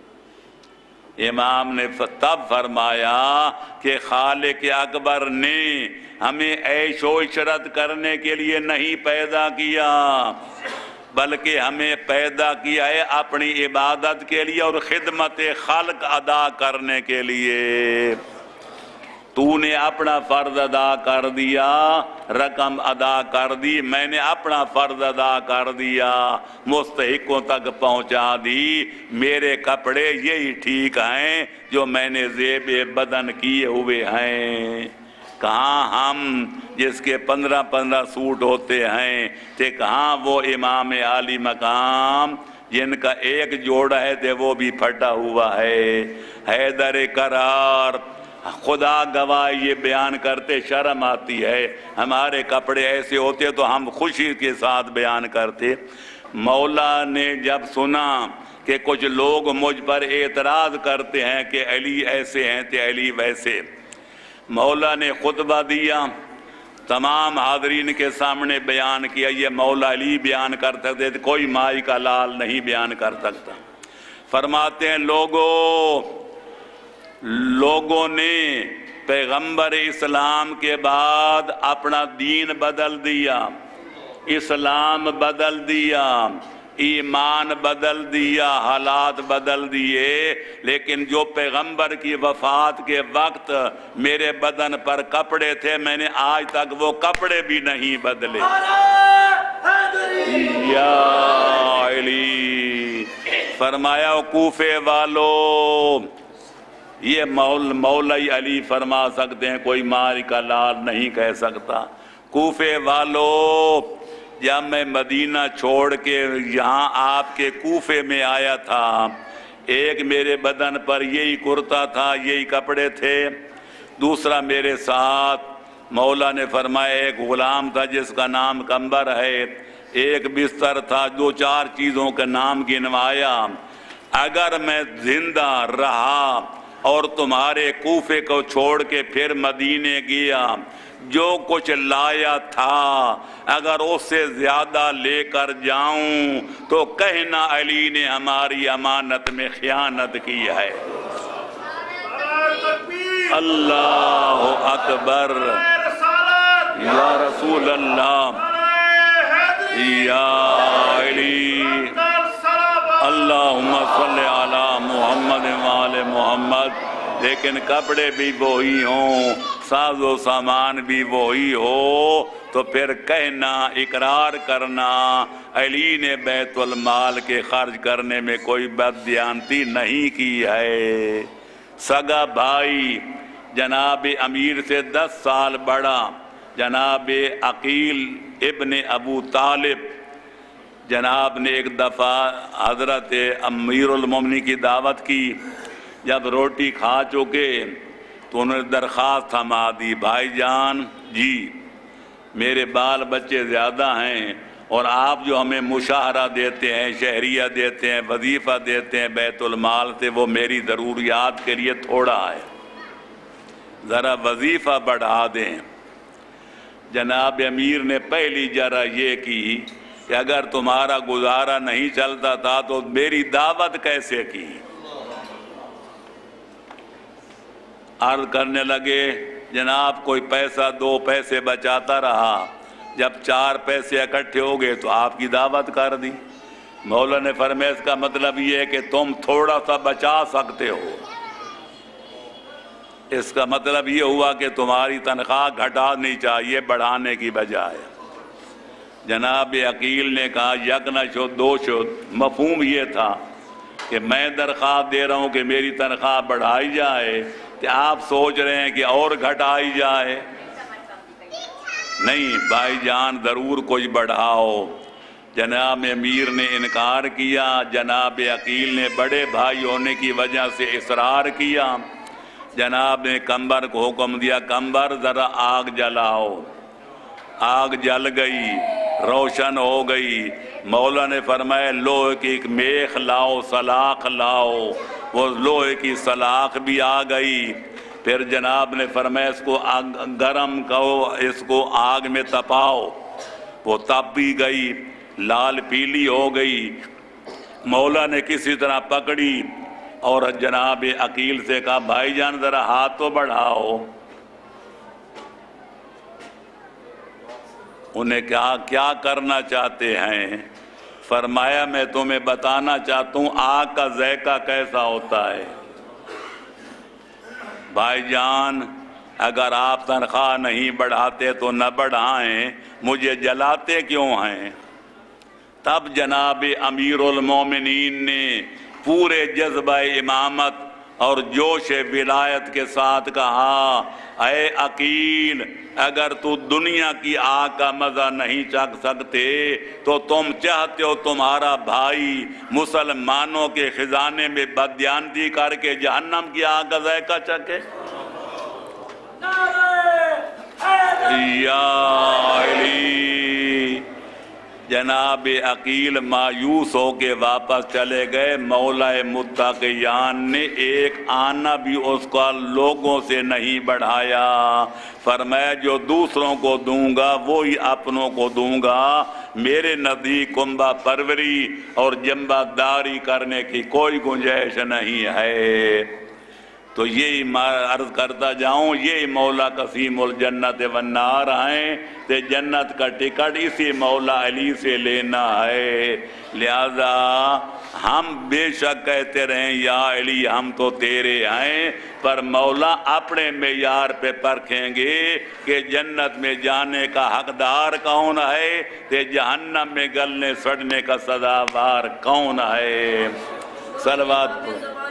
امام نے تب فرمایا کہ خالق اکبر نے ہمیں عیش و عشرت کرنے کے لیے نہیں پیدا کیا، بلکہ ہمیں پیدا کیا ہے اپنی عبادت کے لیے اور خدمت خلق ادا کرنے کے لیے۔ تو نے اپنا فرض ادا کر دیا، رقم ادا کر دی، میں نے اپنا فرض ادا کر دیا، مستحقوں تک پہنچا دی، میرے کپڑے یہی ٹھیک ہیں جو میں نے زیب بدن کیے ہوئے ہیں۔ کہاں ہم جس کے پندرہ پندرہ سوٹ ہوتے ہیں، کہ کہاں وہ امام عالی مقام جن کا ایک جوڑا ہے تھے وہ بھی پھٹا ہوا ہے۔ حیدر کرار خدا گواہ یہ بیان کرتے شرم آتی ہے، ہمارے کپڑے ایسے ہوتے تو ہم خوشی کے ساتھ بیان کرتے۔ مولا نے جب سنا کہ کچھ لوگ مجھ پر اعتراض کرتے ہیں کہ علی ایسے ہیں تے علی ویسے، مولا نے خطبہ دیا، تمام حاضرین کے سامنے بیان کیا یہ مولا علی بیان کر سکتے تھے، کوئی مائی کا لال نہیں بیان کر سکتا۔ فرماتے ہیں لوگوں لوگوں نے پیغمبر اسلام کے بعد اپنا دین بدل دیا، اسلام بدل دیا، ایمان بدل دیا، حالات بدل دیے، لیکن جو پیغمبر کی وفات کے وقت میرے بدن پر کپڑے تھے میں نے آج تک وہ کپڑے بھی نہیں بدلے۔ یا علی فرمایا کوفے والو، یہ مول مولا علی فرما سکتے ہیں، کوئی مار کا لال نہیں کہہ سکتا۔ کوفے والو جب میں مدینہ چھوڑ کے یہاں آپ کے کوفے میں آیا تھا، ایک میرے بدن پر یہی کرتا تھا، یہی کپڑے تھے، دوسرا میرے ساتھ مولا نے فرمایا ایک غلام تھا جس کا نام کمبر ہے، ایک بستر تھا، دو چار چیزوں کا نام گنوایا۔ اگر میں زندہ رہا اور تمہارے کوفے کو چھوڑ کے پھر مدینے گیا، جو کچھ لایا تھا اگر اس سے زیادہ لے کر جاؤں تو کہنا علی نے ہماری امانت میں خیانت کی ہے۔ اللہ اکبر، یا رسول اللہ، یا علی، اللہم صلی علی محمد وآل محمد۔ لیکن کپڑے بھی وہی ہوں، ساز و سامان بھی وہی ہو تو پھر کہنا، اقرار کرنا علی نے بیت المال کے خرچ کرنے میں کوئی بددیانتی نہیں کی ہے۔ سگا بھائی جناب امیر سے دس سال بڑا جناب عقیل ابن ابو طالب، جناب نے ایک دفعہ حضرت امیر المومنین کی دعوت کی۔ جب روٹی کھا چکے تو انہوں نے درخواست تھما دی، بھائی جان جی میرے بال بچے زیادہ ہیں اور آپ جو ہمیں مشاہرہ دیتے ہیں، شہریہ دیتے ہیں، وظیفہ دیتے ہیں بیت المال سے، وہ میری ضروریات کے لیے تھوڑا ہے، ذرا وظیفہ بڑھا دیں۔ جناب امیر نے پہلی جرہ یہ کی کہ اگر تمہارا گزارا نہیں چلتا تھا تو میری دعوت کیسے کی؟ عرض کرنے لگے جناب کوئی پیسہ دو پیسے بچاتا رہا، جب چار پیسے اکٹھے ہو گئے تو آپ کی دعوت کر دی۔ مولا نے فرمایا اس کا مطلب یہ ہے کہ تم تھوڑا سا بچا سکتے ہو، اس کا مطلب یہ ہوا کہ تمہاری تنخواہ گھٹانی چاہیے بڑھانے کی بجائے۔ جناب عقیل نے کہا یک نہ شد دو شد، مفہوم یہ تھا کہ میں درخواست دے رہا ہوں کہ میری تنخواہ بڑھائی جائے کہ آپ سوچ رہے ہیں کہ اور گھٹائی جائے؟ نہیں بھائی جان ضرور کچھ بڑھاؤ۔ جناب امیر نے انکار کیا، جناب عقیل نے بڑے بھائی ہونے کی وجہ سے اصرار کیا۔ جناب نے کمبر کو حکم دیا کمبر ذرا آگ جلاؤ۔ آگ جل گئی، روشن ہو گئی۔ مولا نے فرمایا لوہے کی ایک میخ لاؤ، سلاخ لاؤ۔ وہ لوہے کی سلاخ بھی آ گئی۔ پھر جناب نے فرمایا اس کو گرم کرو، اس کو آگ میں تپاؤ۔ وہ تپ بھی گئی، لال پیلی ہو گئی۔ مولا نے کسی طرح پکڑی اور جناب عقیل سے کہا بھائی جان ذرا ہاتھ تو بڑھاؤ۔ انہیں کہا کیا کرنا چاہتے ہیں؟ فرمایا میں تمہیں بتانا چاہتا ہوں آگ کا ذائقہ کیسا ہوتا ہے۔ بھائی جان اگر آپ تنخواہ نہیں بڑھاتے تو نہ بڑھائیں، مجھے جلاتے کیوں ہیں؟ تب جناب امیر المومنین نے پورے جذبہ امامت اور جوش ولایت کے ساتھ کہا اے عقیل اگر تو دنیا کی آگ کا مزہ نہیں چکھ سکتے تو تم چاہتے ہو تمہارا بھائی مسلمانوں کے خزانے میں بددیانتی کر کے جہنم کی آگ کا ذائقہ چکھے؟ یا علی جناب عقیل مایوس ہو کے واپس چلے گئے۔ مولا متقیان نے ایک آنا بھی اس کا لوگوں سے نہیں بڑھایا۔ فرمایا جو دوسروں کو دوں گا وہی اپنوں کو دوں گا، میرے نزدیک کنبہ پروری اور جنبہ داری کرنے کی کوئی گنجائش نہیں ہے۔ تو یہی عرض کرتا جاؤں یہی مولا قسیم الجنت والنار ہیں کہ جنت کا ٹکٹ اسی مولا علی سے لینا ہے۔ لہذا ہم بے شک کہتے رہیں یا علی ہم تو تیرے ہیں، پر مولا اپنے معیار پہ پرکھیں گے کہ جنت میں جانے کا حقدار کون ہے کہ جہنم میں گلنے سڑنے کا سزاوار کون ہے۔ صلوات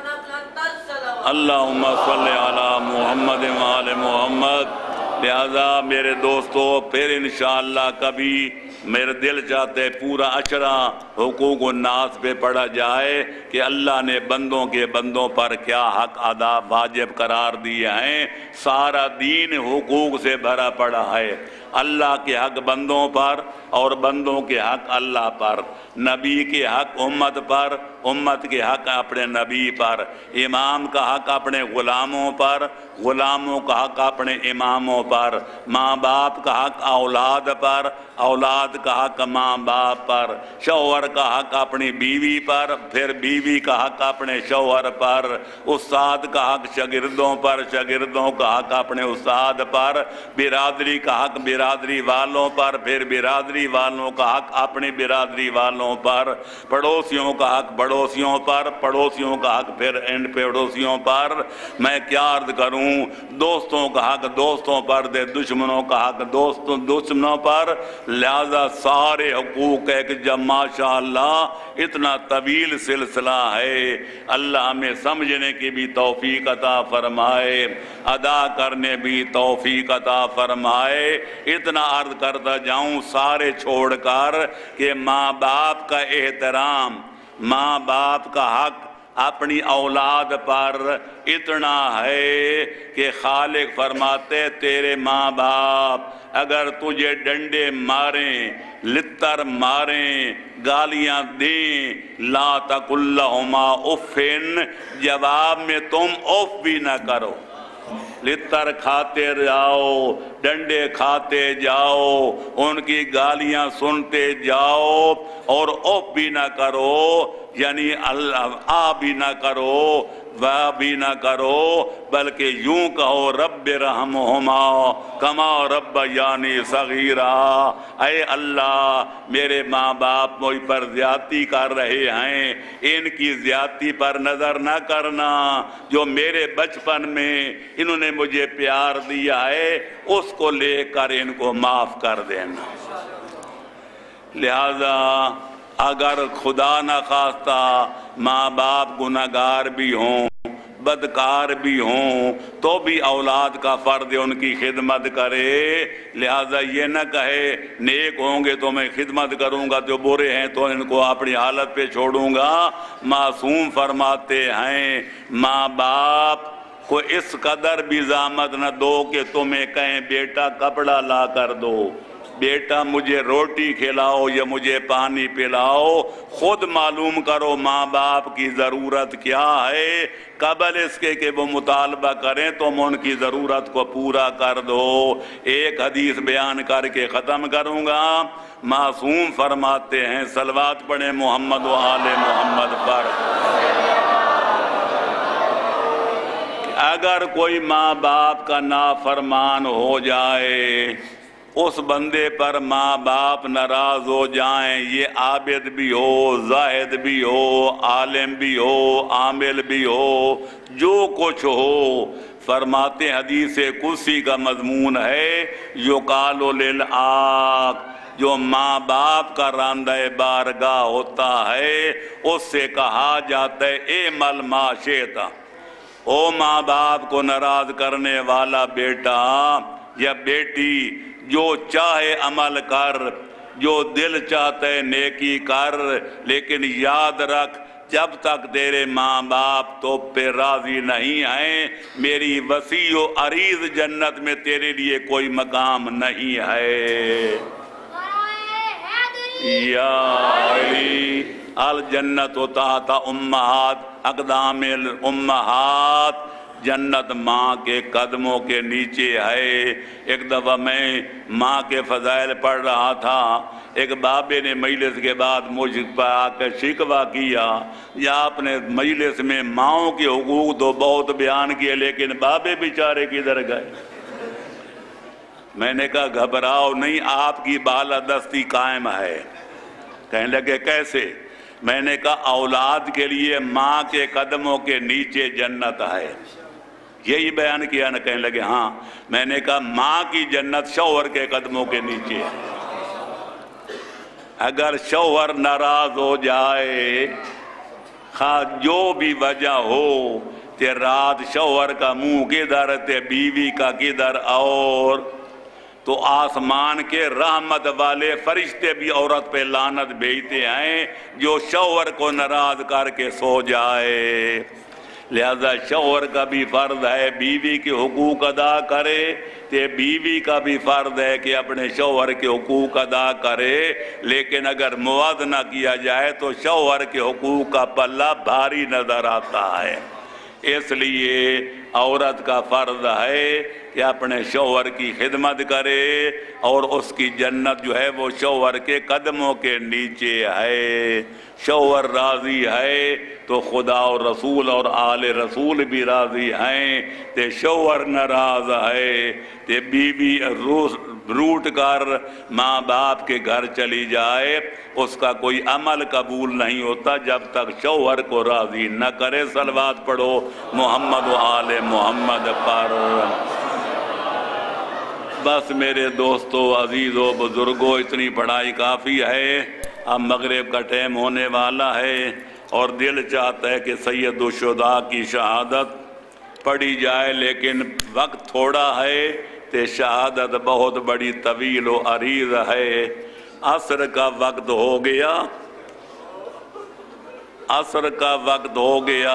اللہم صلی علی محمد وآل محمد۔ لہذا میرے دوستو پھر انشاءاللہ کبھی میرے دل چاہتے پورا عشرہ حقوق الناس پہ پڑھا جائے کہ اللہ نے بندوں کے بندوں پر کیا حق ادا واجب قرار دیے ہیں۔ سارا دین حقوق سے بھرا پڑا ہے۔ اللہ کے حق بندوں پر اور بندوں کے حق اللہ پر، نبی کے حق امت پر، امت کے حق اپنے نبی پر، امام کا حق اپنے غلاموں پر، غلاموں کا حق اپنے اماموں پر، ماں باپ کا حق اولاد پر، اولاد کا حق ماں باپ پر، شوہر کا حق اپنی بیوی پر، پھر بیوی کا حق اپنے شوہر پر، استاد کا حق شاگردوں پر، شاگردوں کا حق اپنے استاد پر، برادری کا حق برادری والوں پر، پھر برادری والوں کا حق اپنی برادری والوں پر، پڑوسیوں کا حق پڑوسیوں پر، پڑوسیوں کا حق پھر ان پڑوسیوں پر۔ میں کیا عرض کروں، دوستوں کا حق دوستوں پر دے، دشمنوں کا حق دوستوں دشمنوں پر، لہذا سارے حقوق ایک جب ماشاءاللہ اتنا طویل سلسلہ ہے۔ اللہ ہمیں سمجھنے کی بھی توفیق عطا فرمائے، ادا کرنے بھی توفیق عطا فرمائے۔ اتنا عرض کرتا جاؤں سارے چھوڑ کر کہ ماں باپ کا احترام، ماں باپ کا حق اپنی اولاد پر اتنا ہے کہ خالق فرماتے تیرے ماں باپ اگر تجھے ڈنڈے ماریں، لتر ماریں، گالیاں دیں، لا تقل لہما افن، جواب میں تم اف بھی نہ کرو، لتر کھاتے جاؤ، ڈنڈے کھاتے جاؤ، ان کی گالیاں سنتے جاؤ اور اف بھی نہ کرو، یعنی اللہ آ بھی نہ کرو واہ بھی نہ کرو، بلکہ یوں کہو رب رحمہما کما ربیانی صغیرا، اے اللہ میرے ماں باپ مجھ پر زیادتی کر رہے ہیں، ان کی زیادتی پر نظر نہ کرنا، جو میرے بچپن میں انہوں نے مجھے پیار دیا ہے اس کو لے کر ان کو معاف کر دینا۔ لہذا اگر خدا نہ خواستہ ماں باپ گناہگار بھی ہوں، بدکار بھی ہوں، تو بھی اولاد کا فرض ان کی خدمت کرے۔ لہذا یہ نہ کہے نیک ہوں گے تو میں خدمت کروں گا، جو برے ہیں تو ان کو اپنی حالت پہ چھوڑوں گا۔ معصوم فرماتے ہیں ماں باپ کو اس قدر بھی زحمت نہ دو کہ تمہیں کہیں بیٹا کپڑا لا کر دو، بیٹا مجھے روٹی کھلاؤ یا مجھے پانی پلاؤ، خود معلوم کرو ماں باپ کی ضرورت کیا ہے، قبل اس کے کہ وہ مطالبہ کریں تم ان کی ضرورت کو پورا کر دو۔ ایک حدیث بیان کر کے ختم کروں گا۔ معصوم فرماتے ہیں صلوات پڑھیں محمد و آل محمد پر، اگر کوئی ماں باپ کا نافرمان ہو جائے، اس بندے پر ماں باپ ناراض ہو جائیں، یہ عابد بھی ہو، زاہد بھی ہو، عالم بھی ہو، عامل بھی ہو، جو کچھ ہو، فرماتے حدیث قدسی کا مضمون ہے یقال للعاق، جو ماں باپ کا راندہ بارگاہ ہوتا ہے اس سے کہا جاتا ہے اے مل ما شئتا، او ماں باپ کو ناراض کرنے والا بیٹا یا بیٹی، جو چاہے عمل کر، جو دل چاہتے نیکی کر، لیکن یاد رکھ جب تک تیرے ماں باپ تو پہ راضی نہیں ہیں میری وسیع و عریض جنت میں تیرے لیے کوئی مقام نہیں ہے۔ یا علی الجنت تحت امہات اقدام الامہات، جنت ماں کے قدموں کے نیچے ہے۔ ایک دفعہ میں ماں کے فضائل پڑھ رہا تھا، ایک بابے نے مجلس کے بعد مجھ پر آ کر شکوہ کیا یا آپ نے مجلس میں ماؤں کے حقوق تو بہت بیان کیے لیکن بابے بیچارے کدھر گئے؟ میں نے کہا گھبراؤ نہیں، آپ کی بالادستی قائم ہے۔ کہنے لگے کیسے؟ میں نے کہا اولاد کے لیے ماں کے قدموں کے نیچے جنت ہے، یہی بیان کیا نا؟ کہنے لگے ہاں۔ میں نے کہا ماں کی جنت شوہر کے قدموں کے نیچے ہے۔ اگر شوہر ناراض ہو جائے، خواہ جو بھی وجہ ہو، تے رات شوہر کا منہ کدھر تے بیوی کا کدھر، اور تو آسمان کے رحمت والے فرشتے بھی عورت پہ لعنت بھیجتے ہیں جو شوہر کو ناراض کر کے سو جائے۔ لہذا شوہر کا بھی فرض ہے بیوی کے حقوق ادا کرے، تے بیوی کا بھی فرض ہے کہ اپنے شوہر کے حقوق ادا کرے، لیکن اگر موازنہ کیا جائے تو شوہر کے حقوق کا پلہ بھاری نظر آتا ہے۔ اس لیے عورت کا فرض ہے کہ اپنے شوہر کی خدمت کرے، اور اس کی جنت جو ہے وہ شوہر کے قدموں کے نیچے ہے۔ شوہر راضی ہے تو خدا اور رسول اور آل رسول بھی راضی ہیں، تے شوہر ناراض ہے تے بیوی روٹ کر ماں باپ کے گھر چلی جائے، اس کا کوئی عمل قبول نہیں ہوتا جب تک شوہر کو راضی نہ کرے۔ صلوات پڑھو محمد و آل محمد پر۔ بس میرے دوستو، عزیزو، بزرگو، اتنی پڑھائی کافی ہے۔ اب مغرب کا ٹائم ہونے والا ہے اور دل چاہتا ہے کہ سید الشہداء کی شہادت پڑھی جائے، لیکن وقت تھوڑا ہے تے شہادت بہت بڑی طویل و عریض ہے۔ عصر کا وقت ہو گیا، عصر کا وقت ہو گیا،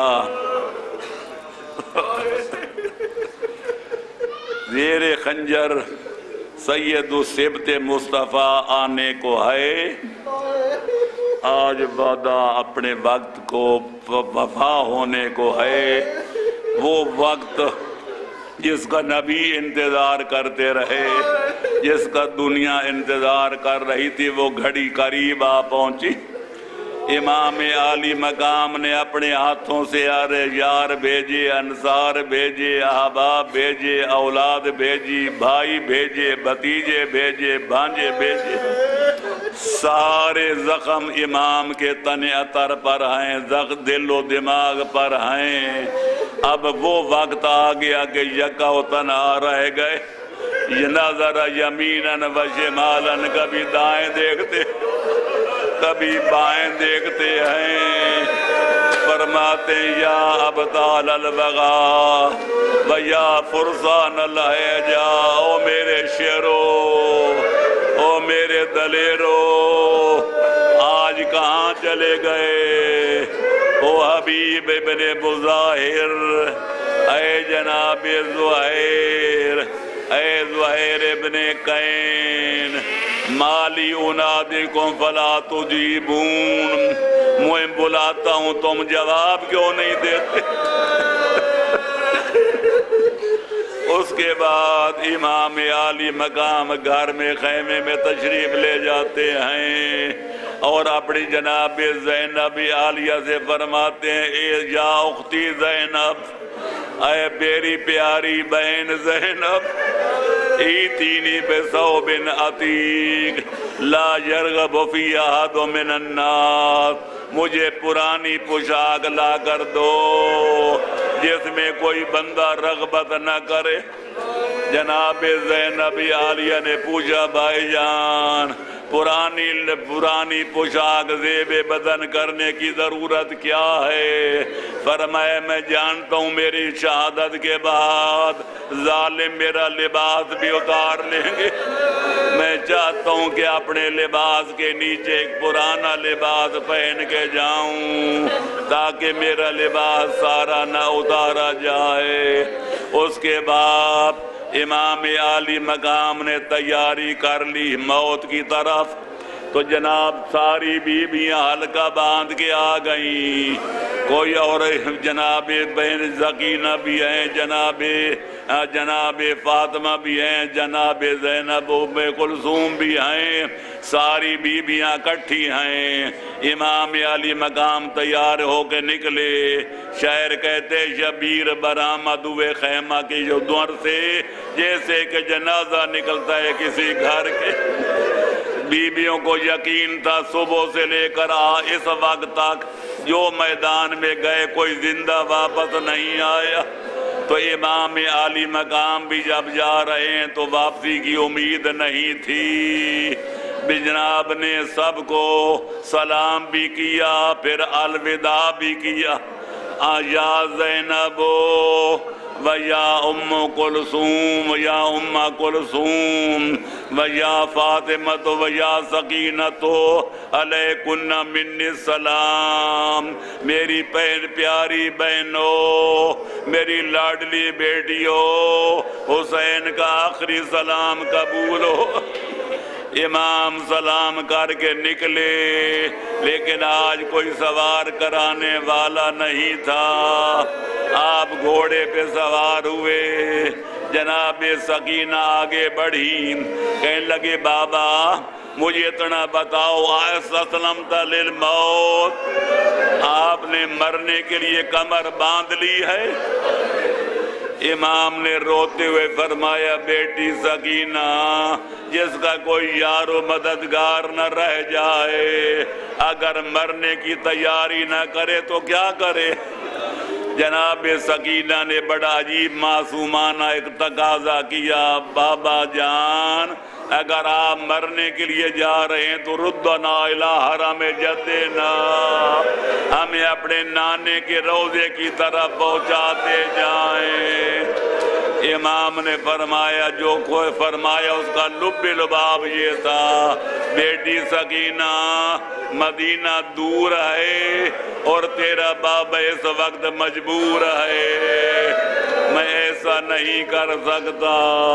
زیر خنجر سید السبت مصطفیٰ آنے کو ہے۔ آج وعدہ اپنے وقت کو وفا ہونے کو ہے، وہ وقت جس کا نبی انتظار کرتے رہے، جس کا دنیا انتظار کر رہی تھی، وہ گھڑی قریب آ پہنچی۔ امام عالی مقام نے اپنے ہاتھوں سے یار بھیجے، انصار بھیجے، احباب بھیجے، اولاد بھیجی، بھائی بھیجے، بھتیجے بھیجے، بھانجے بھیجے، سارے زخم امام کے تن اطر پر ہیں، زخم دل و دماغ پر ہیں۔ اب وہ وقت آ گیا کہ یکا و تنہا رہ گئے، یہ نظر یمیناً و شمالاً، کبھی دائیں دیکھتے کبھی بائیں دیکھتے ہیں، فرماتے ہیں یا ابطال الوغا و یا فرسان الہجا، او میرے شیرو، او میرے دلیرو، آج کہاں چلے گئے؟ او حبیب ابن بظاہر، اے جناب زہیر، اے زہیر ابن قین، مالی انادکم فلا تجیبون، میں بلاتا ہوں تم جواب کیوں نہیں دیتے؟ اس کے بعد امام عالی مقام گھر میں خیمے میں تشریف لے جاتے ہیں اور اپنی جناب زینب عالیہ سے فرماتے ہیں، اے یا اختی زینب، اے میری پیاری بہن زینب، ایتینی بثوب عتیق لا یرغب فی احد من الناس، مجھے پرانی پوشاک لا کر دو جس میں کوئی بندہ رغبت نہ کرے۔ جناب زینب عالیہ نے پوچھا، بھائی جان پرانی پرانی پوشاک زیب بدن کرنے کی ضرورت کیا ہے؟ فرمایا میں جانتا ہوں میری شہادت کے بعد ظالم میرا لباس بھی اتار لیں گے، میں چاہتا ہوں کہ اپنے لباس کے نیچے ایک پرانا لباس پہن کے جاؤں تاکہ میرا لباس سارا نہ اتارا جائے۔ اس کے بعد امام عالی مقام نے تیاری کر لی موت کی طرف، تو جناب ساری بیویاں حلقہ باندھ کے آ گئیں، کوئی اور جناب بہن زکینہ بھی ہیں، جناب جناب فاطمہ بھی ہیں، جناب زینب ام کلثوم بھی ہیں، ساری بیویاں اکٹھی ہیں۔ امام علی مقام تیار ہو کے نکلے، شاعر کہتے شبیر برآمد ہوئے خیمہ کی دور سے جیسے کہ جنازہ نکلتا ہے کسی گھر کے۔ بیویوں کو یقین تھا صبح سے لے کر آ اس وقت تک جو میدان میں گئے کوئی زندہ واپس نہیں آیا، تو امام عالی مقام بھی جب جا رہے ہیں تو واپسی کی امید نہیں تھی۔ جناب نے سب کو سلام بھی کیا، پھر الوداع بھی کیا۔ یا زینب ویا ام کلثوم ویا ام کلثوم ویا فاطمۃ ویا سکینۃ علیکن منی السلام۔ میری بہن پیاری بہنوں، میری لاڈلی بیٹیوں، حسین کا آخری سلام قبول ہو۔ امام سلام کر کے نکلے، لیکن آج کوئی سوار کرانے والا نہیں تھا۔ آپ گھوڑے پہ سوار ہوئے، جناب سکینہ آگے بڑھی، کہنے لگے بابا مجھے اتنا بتاؤ، اسلمت للموت، آپ نے مرنے کے لیے کمر باندھ لی ہے؟ امام نے روتے ہوئے فرمایا بیٹی سکینہ، جس کا کوئی یار و مددگار نہ رہ جائے، اگر مرنے کی تیاری نہ کرے تو کیا کرے؟ جناب سکینہ نے بڑا عجیب معصومانہ ایک تقاضا کیا، بابا جان اگر آپ مرنے کے لیے جا رہے ہیں تو ردنا الی حرم جدنا، ہمیں اپنے نانے کے روضے کی طرف پہنچاتے جائیں۔ امام نے فرمایا جو کوئی فرمایا اس کا لب لباب یہ تھا، بیٹی سکینہ مدینہ دور ہے اور تیرا بابا اس وقت مجبور ہے، میں ایسا نہیں کر سکتا،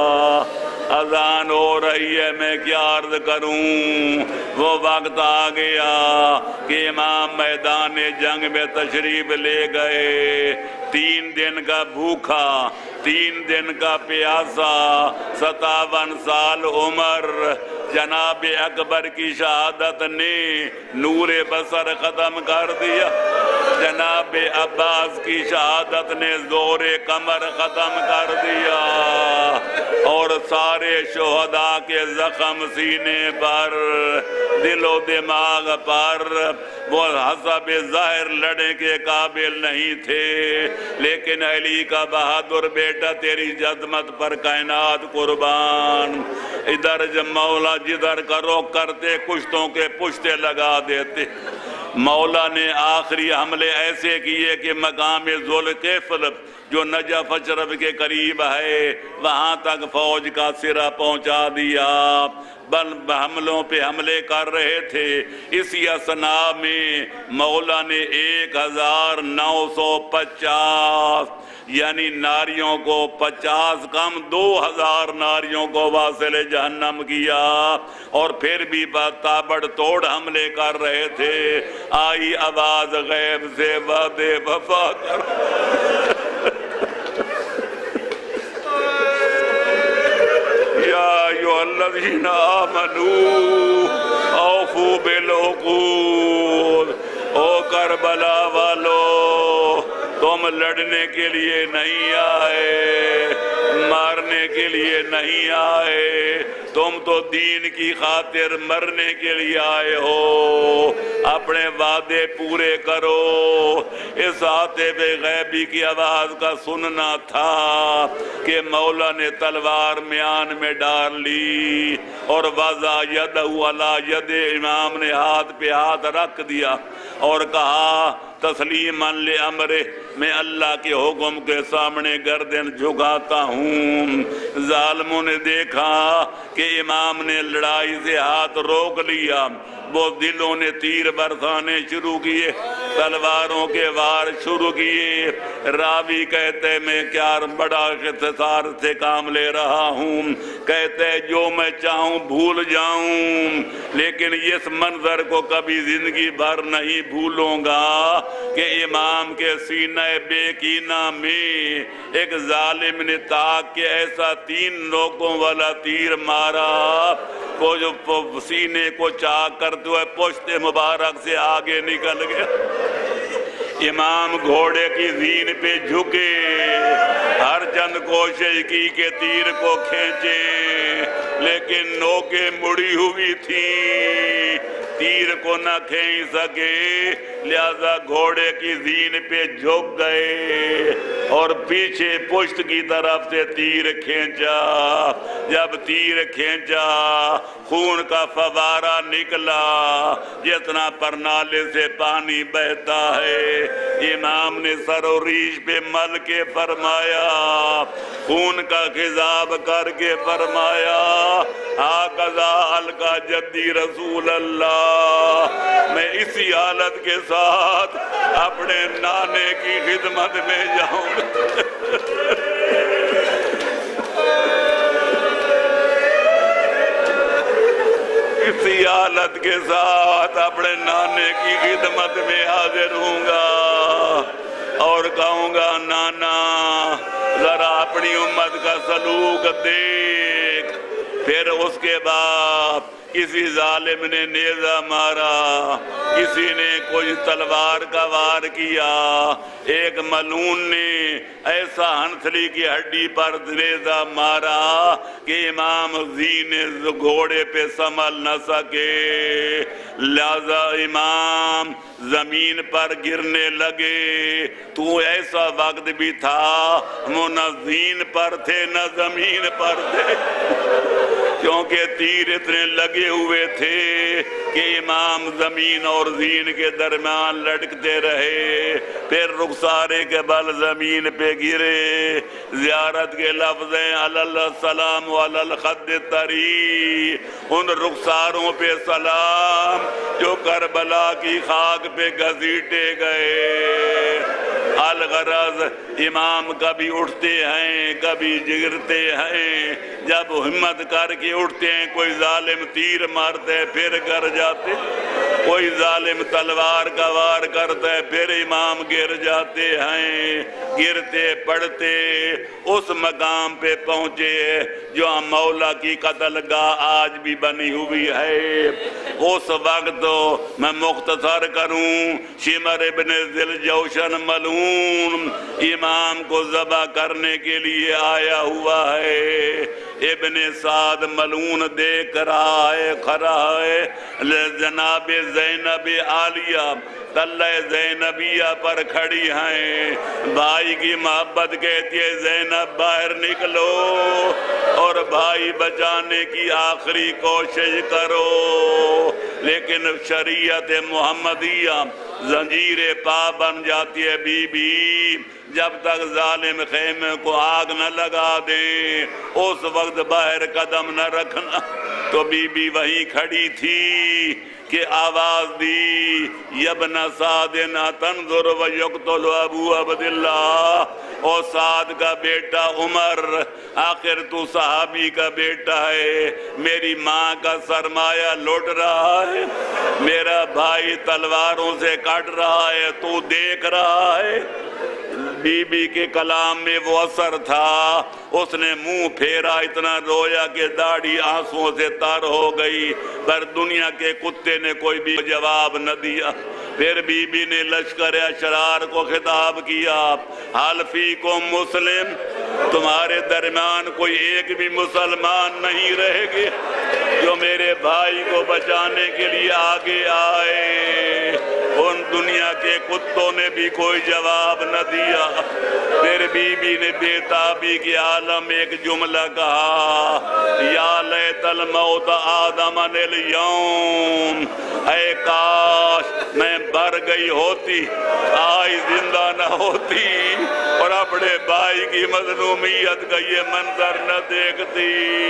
اذان ہو رہی ہے میں کیا عرض کروں۔ وہ وقت آ گیا کہ امام میدان جنگ میں تشریف لے گئے، تین دن کا بھوکا، تین دن کا پیاسا، ستاون سال عمر، جناب اکبر کی شہادت نے نور بصر ختم کر دیا، جناب عباس کی شہادت نے زور کمر ختم کر دیا، اور سارے شہداء کے زخم سینے پر، دل و دماغ پر، وہ حسب ظاہر لڑنے کے قابل نہیں تھے، لیکن علی کا بہادر بیٹا تیری عظمت پر کائنات قربان، ادھر جب مولا جدھر کرو کرتے کشتوں کے پشتے لگا دیتے۔ مولا نے آخری حملے ایسے کیے کہ مقام ذوالکفل جو نجف اشرف کے قریب ہے وہاں تک فوج کا سرا پہنچا دیا، بل حملوں پہ حملے کر رہے تھے۔ اسی اثنا میں مولا نے ایک ہزار نو سو پچاس یعنی ناریوں کو پچاس کم دو ہزار ناریوں کو واصل جہنم کیا، اور پھر بھی تابڑ توڑ حملے کر رہے تھے۔ آئی آواز غیب سے وعدے وفا کر، یا ایھا الذین آمنوا اوفوا بالعقود، او کربلا والو تم لڑنے کے لیے نہیں آئے، مارنے کے لیے نہیں آئے، تم تو دین کی خاطر مرنے کے لیے آئے ہو، اپنے وعدے پورے کرو۔ اس عاطف غیبی کی آواز کا سننا تھا کہ مولا نے تلوار میان میں ڈال لی، اور وضع یدہ علی ید، امام نے ہاتھ پہ ہاتھ رکھ دیا اور کہا تسلیماً لامرہ، میں اللہ کے حکم کے سامنے گردن جھکاتا ہوں۔ ظالموں نے دیکھا کہ امام نے لڑائی سے ہاتھ روک لیا، وہ دلوں نے تیر برسانے شروع کیے، تلواروں کے وار شروع کیے۔ راوی کہتے میں کیا بڑا اختصار سے کام لے رہا ہوں، کہتے جو میں چاہوں بھول جاؤں، لیکن اس منظر کو کبھی زندگی بھر نہیں بھولوں گا کہ امام کے سینہ بے کینہ میں ایک ظالم نے تاک کے ایسا تین لوگوں والا تیر مارا کو جو سینے کو چاک کرتے ہوئے پشت مبارک سے آگے نکل گیا۔ امام گھوڑے کی زین پہ جھکے، ہر چند کوشش کی کہ تیر کو کھینچے، لیکن نوکیں مڑی ہوئی تھی، تیر کو نہ کھینچ سکے، لہذا گھوڑے کی زین پہ جھک گئے اور پیچھے پشت کی طرف سے تیر کھینچا۔ جب تیر کھینچا خون کا فوارہ نکلا جتنا پرنالے سے پانی بہتا ہے۔ امام نے سر و ریش پہ مل کے فرمایا، خون کا خضاب کر کے فرمایا، آقذا القا جدی رسول اللہ، میں اسی حالت کے ساتھ اپنے نانے کی خدمت میں جاؤں گا۔ اسی حالت کے ساتھ اپنے نانے کی خدمت میں حاضر ہوں گا اور کہوں گا، نانا ذرا اپنی امت کا سلوک دیکھ۔ پھر اس کے بعد کسی ظالم نے نیزہ مارا، کسی نے کوئی تلوار کا وار کیا، ایک ملعون نے ایسا ہنسلی کی ہڈی پر نیزہ مارا کہ امام زین گھوڑے پہ سنبھل نہ سکے، لہذا امام زمین پر گرنے لگے۔ تو ایسا وقت بھی تھا وہ نہ زین پر تھے نہ زمین پر تھے، کیونکہ تیر اتنے لگے ہوئے تھے کہ امام زمین اور زین کے درمیان لٹکتے رہے۔ پھر رخسارے کے بل زمین پہ گرے۔ زیارت کے لفظ ہیں، علی السلام علی الخد طری، ان رخساروں پہ سلام جو کربلا کی خاک پہ گھسیٹے گئے۔ الغرض امام کبھی اٹھتے ہیں کبھی گرتے ہیں، جب ہمت کر کے اٹھتے ہیں کوئی ظالم تیر مارتے ہیں پھر گر جاتے، کوئی ظالم تلوار کا وار کرتا ہے پھر امام گر جاتے ہیں۔ گرتے پڑتے اس مقام پہ پہنچے جو مولا کی قتل گاہ آج بھی بنی ہوئی ہے۔ اس وقت میں مختصر کروں، شمر ابن ذل جوشن ملعون امام کو ذبح کرنے کے لیے آیا ہوا ہے۔ ابن سعد ملعون دیکھ رہا ہے، کھڑا ہے جناب زینب عالیہ تلہ زینبیہ پر کھڑی ہیں۔ بھائی کی محبت کہتی ہے زینب باہر نکلو اور بھائی بچانے کی آخری کوشش کرو، لیکن شریعت محمدیہ زنجیر پا بن جاتی ہے۔ بی بی جب تک ظالم خیمے کو آگ نہ لگا دیں اس وقت باہر قدم نہ رکھنا۔ تو بی بی وہیں کھڑی تھی کہ آواز دی، یبن سعد نہ تنظر ویقتل ابو عبداللہ، اور سعد کا بیٹا عمر، آخر تو صحابی کا بیٹا ہے، میری ماں کا سرمایہ لوٹ رہا ہے، میرا بھائی تلواروں سے کٹ رہا ہے، تو دیکھ رہا ہے۔ بی بی کے کلام میں وہ اثر تھا، اس نے منہ پھیرا، اتنا رویا کہ داڑھی آنسوں سے تر ہو گئی، پر دنیا کے کتے نے کوئی بھی جواب نہ دیا۔ پھر بی بی نے لشکر اشرار کو خطاب کیا، حال فیکم مسلم، تمہارے درمیان کوئی ایک بھی مسلمان نہیں رہے گے جو میرے بھائی کو بچانے کے لیے آگے آئے۔ ان دنیا کے کتوں نے بھی کوئی جواب نہ دیا۔ پھر بی بی نے بے تابی کے عالم ایک جملہ کہا، یا لیت الموت آدم اليوم، اے کاش میں بر گئی ہوتی، آئی زندہ نہ ہوتی اور اپنے بھائی کی مظلومیت کا یہ منظر نہ دیکھتی۔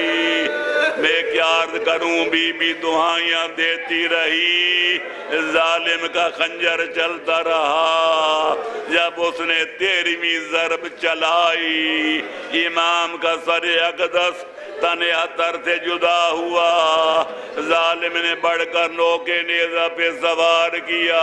میں کیا عرض کروں، بی بی دعائیاں دیتی رہی، ظالم کا خنجر چلتا رہا۔ جب اس نے تیرہویں ضرب چلائی، امام کا سر اقدس تن اتر سے جدا ہوا، ظالم نے بڑھ کر نوکے نیزہ پہ سوار کیا،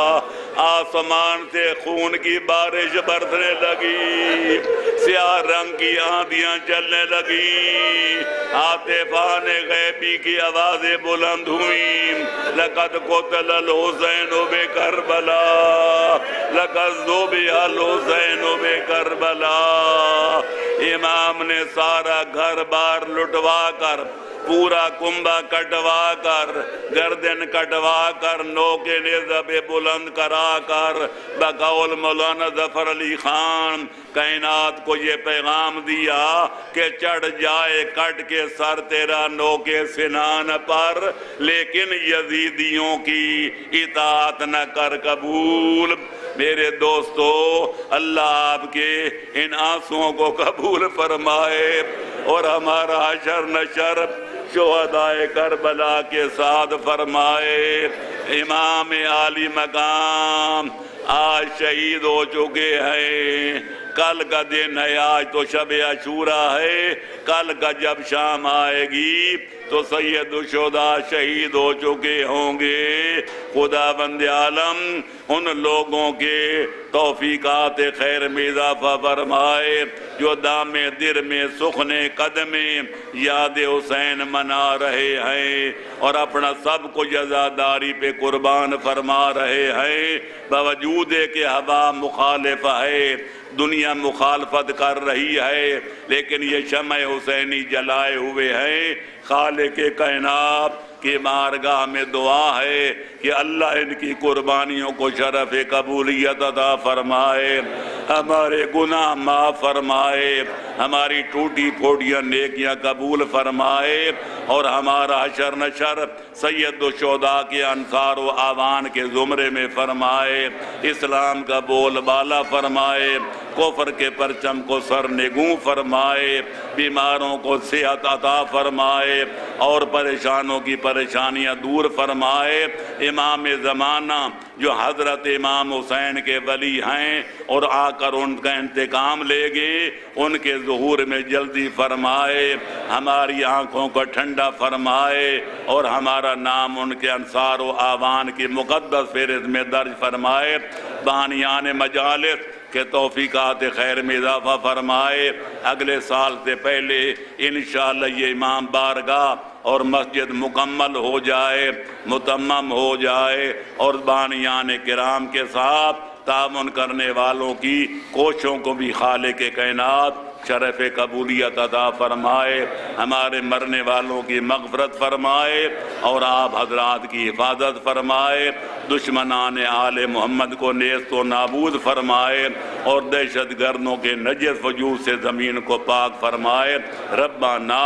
آسمان سے خون کی بارش برسنے لگی، سیاہ رنگ کی آندیاں چلنے لگی، عاطفان غیبی کی آوازیں بلند ہوئیں، لقد قتل الحسین بکربلا، لقد ذبح الحسین بکربلا۔ امام نے سارا گھر دربار لٹوا کر پورا کنبہ کٹوا کر گردن کٹوا کر نوکے نظب بلند کرا کر بقول مولانا ظفر علی خان کائنات کو یہ پیغام دیا کہ چڑھ جائے کٹ کے سر تیرا نوکے سنان پر لیکن یزیدیوں کی اطاعت نہ کر قبول۔ میرے دوستو اللہ آپ کے ان آنسوؤں کو قبول فرمائے اور ہمارا حشر نشر شہدائے کربلا کے ساتھ فرمائے۔ امام عالی مقام آج شہید ہو چکے ہیں، کل کا دن ہے، آج تو شب عاشورہ ہے، کل کا جب شام آئے گی تو سید الشہداء شہید ہو چکے ہوں گے۔ خدا بند عالم ان لوگوں کے توفیقات خیر میں اضافہ فرمائے جو دام در میں سخن قدم یاد حسین منا رہے ہیں اور اپنا سب کو جزاداری پہ قربان فرما رہے ہیں، باوجود کہ ہوا مخالف ہے، دنیا مخالفت کر رہی ہے، لیکن یہ شمع حسینی جلائے ہوئے ہیں۔ خالق کائنات کی بارگاہ میں دعا ہے کہ اللہ ان کی قربانیوں کو شرف قبولیت عطا فرمائے، ہمارے گناہ معاف فرمائے، ہماری ٹوٹی پھوٹیاں نیکیاں قبول فرمائے اور ہمارا حشر نشر سید الشہداء کے انصار و آوان کے زمرے میں فرمائے، اسلام کا بول بالا فرمائے، کفر کے پرچم کو سر نگوں فرمائے، بیماروں کو صحت عطا فرمائے اور پریشانوں کی پریشانیاں دور فرمائے۔ امام زمانہ جو حضرت امام حسین کے ولی ہیں اور آ کر ان کا انتقام لے گئے، ان کے ظہور میں جلدی فرمائے، ہماری آنکھوں کو ٹھنڈا فرمائے اور ہمارا نام ان کے انصار و آوان کی مقدس فہرست میں درج فرمائے۔ بانیان مجالس کہ توفیقات خیر میں اضافہ فرمائے، اگلے سال سے پہلے انشاءاللہ یہ امام بارگاہ اور مسجد مکمل ہو جائے، متمم ہو جائے اور بانیان کرام کے ساتھ تعاون کرنے والوں کی کوششوں کو بھی خالق کائنات شرف قبولیت عطا فرمائے، ہمارے مرنے والوں کی مغفرت فرمائے اور آپ حضرات کی حفاظت فرمائے، دشمنان آل محمد کو نیست و نابود فرمائے اور دہشت گردوں کے نجس وجود سے زمین کو پاک فرمائے۔ ربنا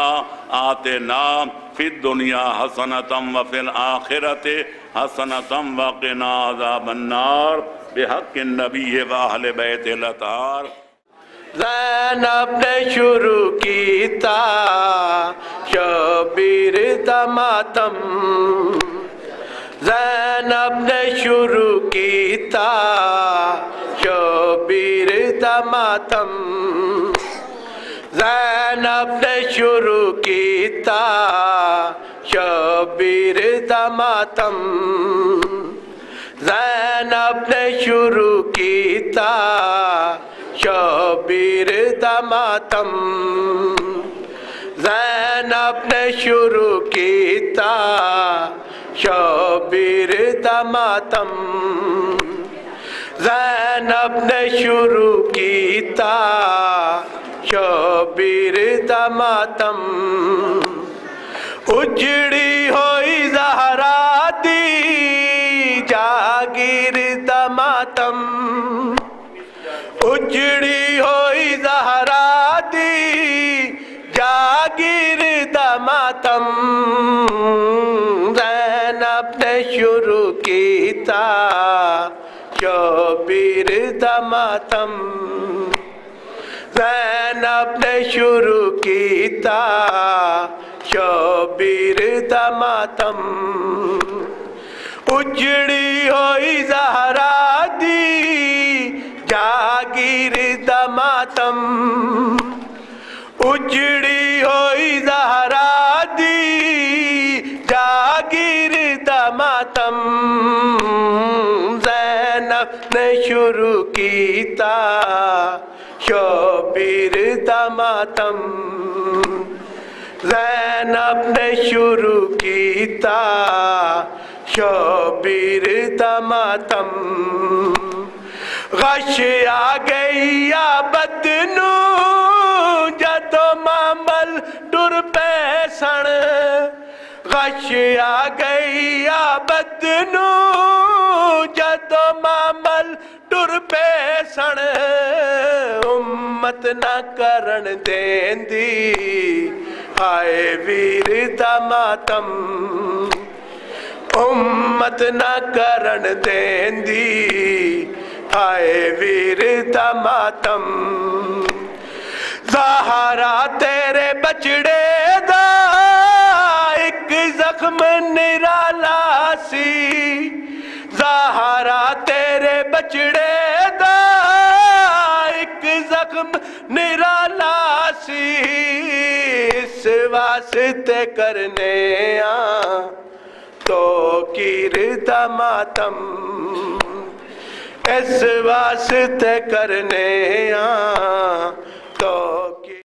آتنا فی الدنیا حسنۃ وفی الآخرۃ حسنۃ وقنا عذاب النار بحق النبی و اہل بیت الاطہار۔ زینب نے شروع کیتا شبیر دا ماتم، زینب نے شروع کیتا شبیر دا ماتم، زینب نے شروع کیتا شبیر دا ماتم، زینب نے شروع کیتا شبیر دا ماتم، زینب نے شروع کیتا شبیر دا ماتم، زینب نے شروع کیتا شبیر دا ماتم، اجڑی ہوئی زہرا دی جاگیر دا ماتم، اجڑی ہوئی زہرا دی جاگیر دا ماتم، زینب نے شروع کیتا شبیر دا ماتم، زینب نے شروع کیتا شبیر دا ماتم، اجڑی ہوئی زہرا دی جاگیر دا ماتم، اجڑی ہوئی زہرا دی جاگیر دا ماتم، زینب نے شروع کیتا شبیر دا ماتم، زینب نے شروع کیتا شبیر دا ماتم، غش آ گئی یا بدنو جدو مامل سن غش آ گئی آبد نو جدو مامل ٹر پے سن امت نہ کرن دیندی ہائے ویر دا ماتم امت نہ کرن دیندی ہائے ویر دا ماتم زہرا تیرے بچڑے دا ایک زخم نرالا سی زہرا تیرے بچڑے دا ایک زخم نرالا سی اس واسطے کرنے آ تو کیر دا ماتم اس واسطے کرنے آ تو